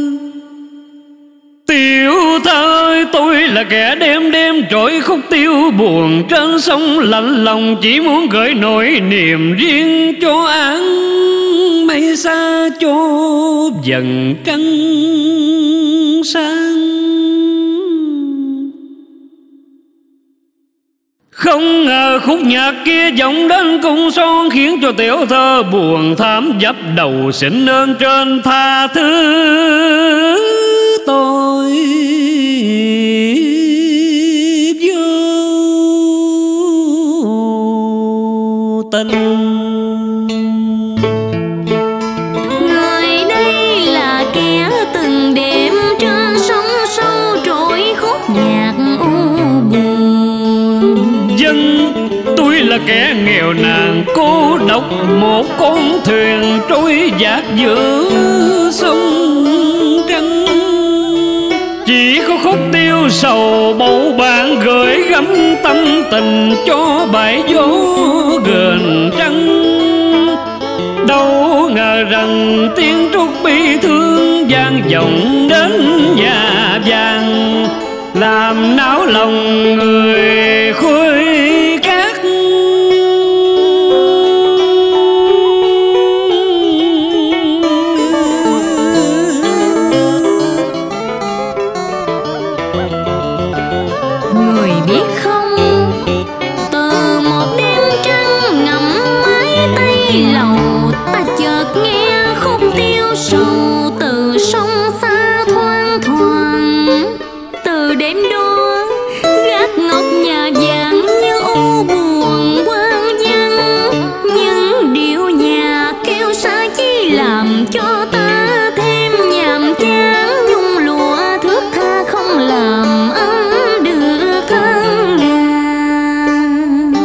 tiểu thơ ơi, tôi là kẻ đêm đêm trỗi khúc tiêu buồn trên sông lạnh lòng, chỉ muốn gửi nỗi niềm riêng cho áng mây xa, cho dần trăng sáng. Không ngờ khúc nhạc kia vọng đến cung son, khiến cho tiểu thơ buồn thảm dấp đầu xin ơn trên tha thứ tôi vô tình. Người đây là kẻ từng đêm trên sông sâu trỗi khúc nhạc u buồn. Dân tôi là kẻ nghèo nàn cô độc, một con thuyền trôi dạt giữa sông trắng. Chỉ có khúc tiêu sầu bầu bạn gửi gắm tâm tình cho bãi gió gần trăng. Đâu ngờ rằng tiếng trúc bi thương vang vọng đến nhà vàng, làm náo lòng người khuấy cát. Người biết không, từ một đêm trăng ngắm mái tây lầu, ta chợt nghe khúc tiêu sầu từ sông xa thoang thoảng. Từ đêm đó gác ngọc nhà vàng như u buồn quang vắng, nhưng điệu nhà kêu xa chỉ làm cho ta thêm nhàm chán. Nhung lụa thước tha không làm ấm được thân ngàn,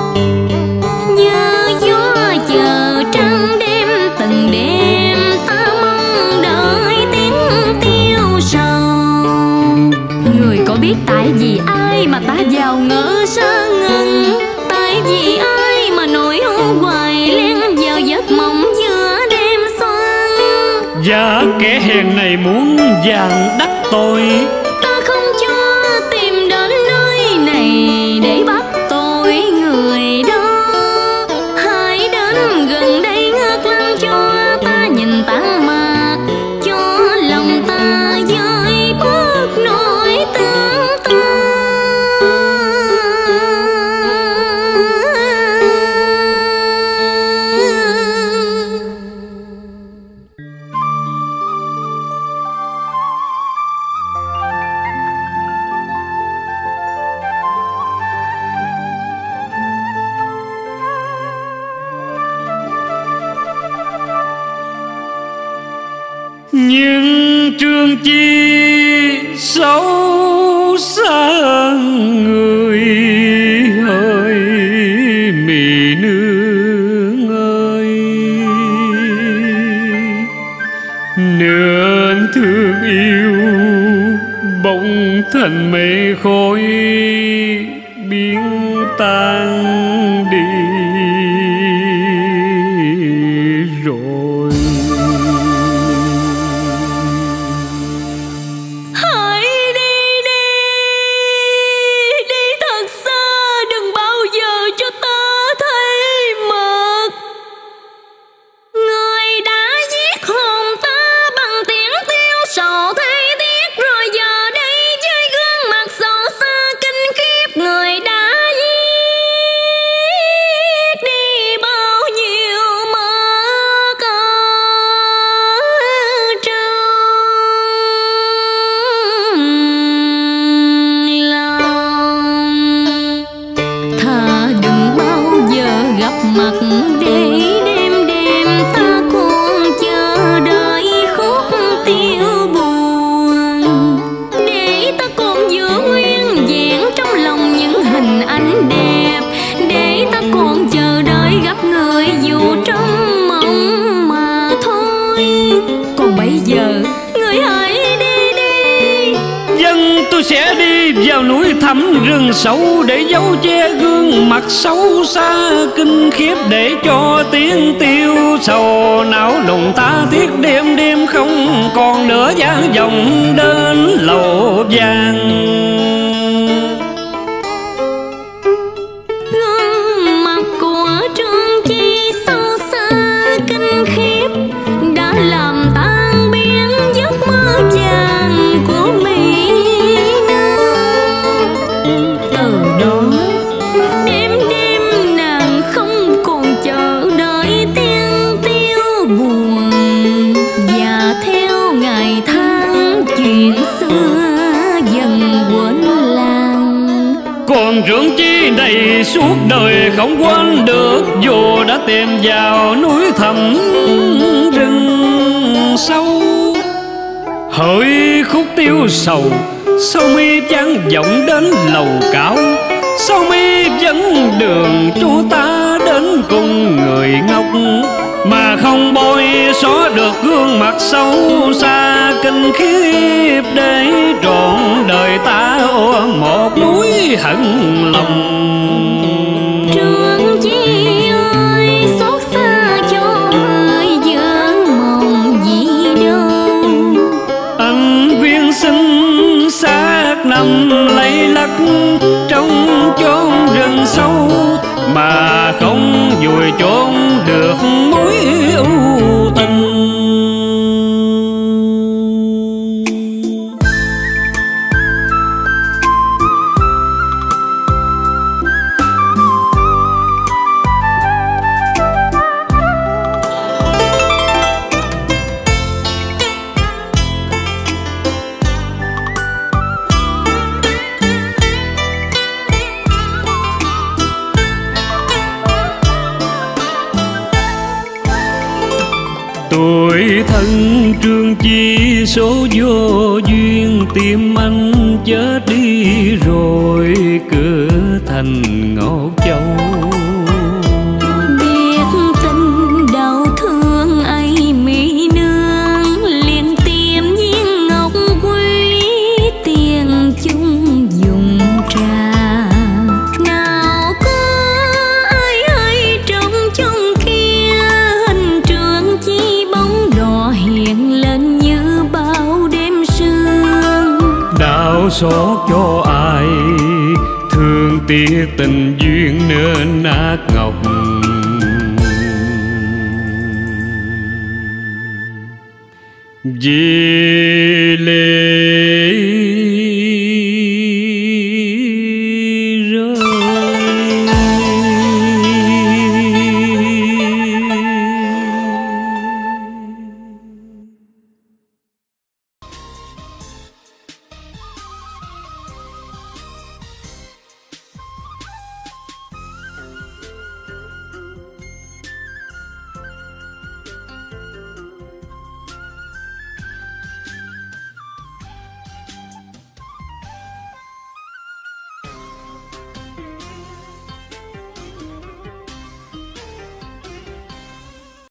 như gió chờ trăng đêm từng đêm ta mong đợi tiếng tiêu sầu. Người có biết tại vì ai mà ta giàu ngỡ sơ ngần, tại vì ai mà nỗi u hoài len vào giấc mộng giữa đêm xoan. Và kẻ hèn này muốn vàng đắc tôi, Ta không cho tìm đến nơi này để bắt tội người đó. Hãy đến gần đây ngước lên cho ta nhìn tản mạc, cho lòng ta vơi bớt nỗi tương tư. Nhưng Trương Chi xấu xa người ơi, Mỹ nương ơi, nên thương yêu bỗng thành mây khói biến tan đi rồi. Hãy đi đi, đi thật xa, đừng bao giờ cho ta thấy mặt. Người đã giết hồn ta bằng tiếng tiêu sầu thấy tiếc, rồi giờ đây với gương mặt xấu xa kinh khiếp, người đã giết đi bao nhiêu mất ở trong lòng. Thà đừng bao giờ gặp mặt, để đêm đêm ta còn chờ đợi khúc tiêu buồn, để ta còn giữ nguyên vẹn trong lòng những hình ảnh đẹp, để ta còn chờ đợi gặp người dù trong mộng mà thôi. Còn bây giờ người hãy đi đi. Dân tôi sẽ đi vào núi thẳm rừng sâu, để giấu che gương mặt xấu xa kinh khiếp, để cho tiếng tiêu sầu não đùng ta thiết đêm đêm không còn nữa vang vọng đến lầu vàng. Gương mặt của Trương Chi xấu xa kinh khiếp đã làm tan biến giấc mơ vàng của Mỹ Nương. Từ đó đêm đêm nàng không còn chờ đợi tiếng tiêu buồn, và theo ngày tháng chuyện xưa dần quên làng. Còn Trương Chi này suốt đời không quên được, dù đã tìm vào núi thẳm rừng sâu. Hỡi khúc tiêu sầu, sao mi vang vọng đến lầu cao, sao mi dẫn đường cho ta đến cùng người ngốc, mà không bôi xóa được gương mặt xấu xa kinh khiếp, để trọn đời ta ôm một núi hận lòng. Trương Chi ơi, xót xa cho người vợ mộng gì đâu. Anh quyên sinh xác nằm lay lắc trong chốn rừng sâu, mà không vùi chôn được mối ưu tình. Tuổi thân Trương Chi số vô duyên, tim anh chết đi rồi cửa thành Ngọc Châu. Biết tình đau thương ấy Mỹ Nương, liền tìm viên ngọc quý tiền chung dùng trà. Nào có ai hay trong trong kia, hình Trương Chi bóng đỏ hiện lên như bao đêm sương. Đau xót cho ai, thương tiếc tình duyên nên nát ngọc. Vì lệ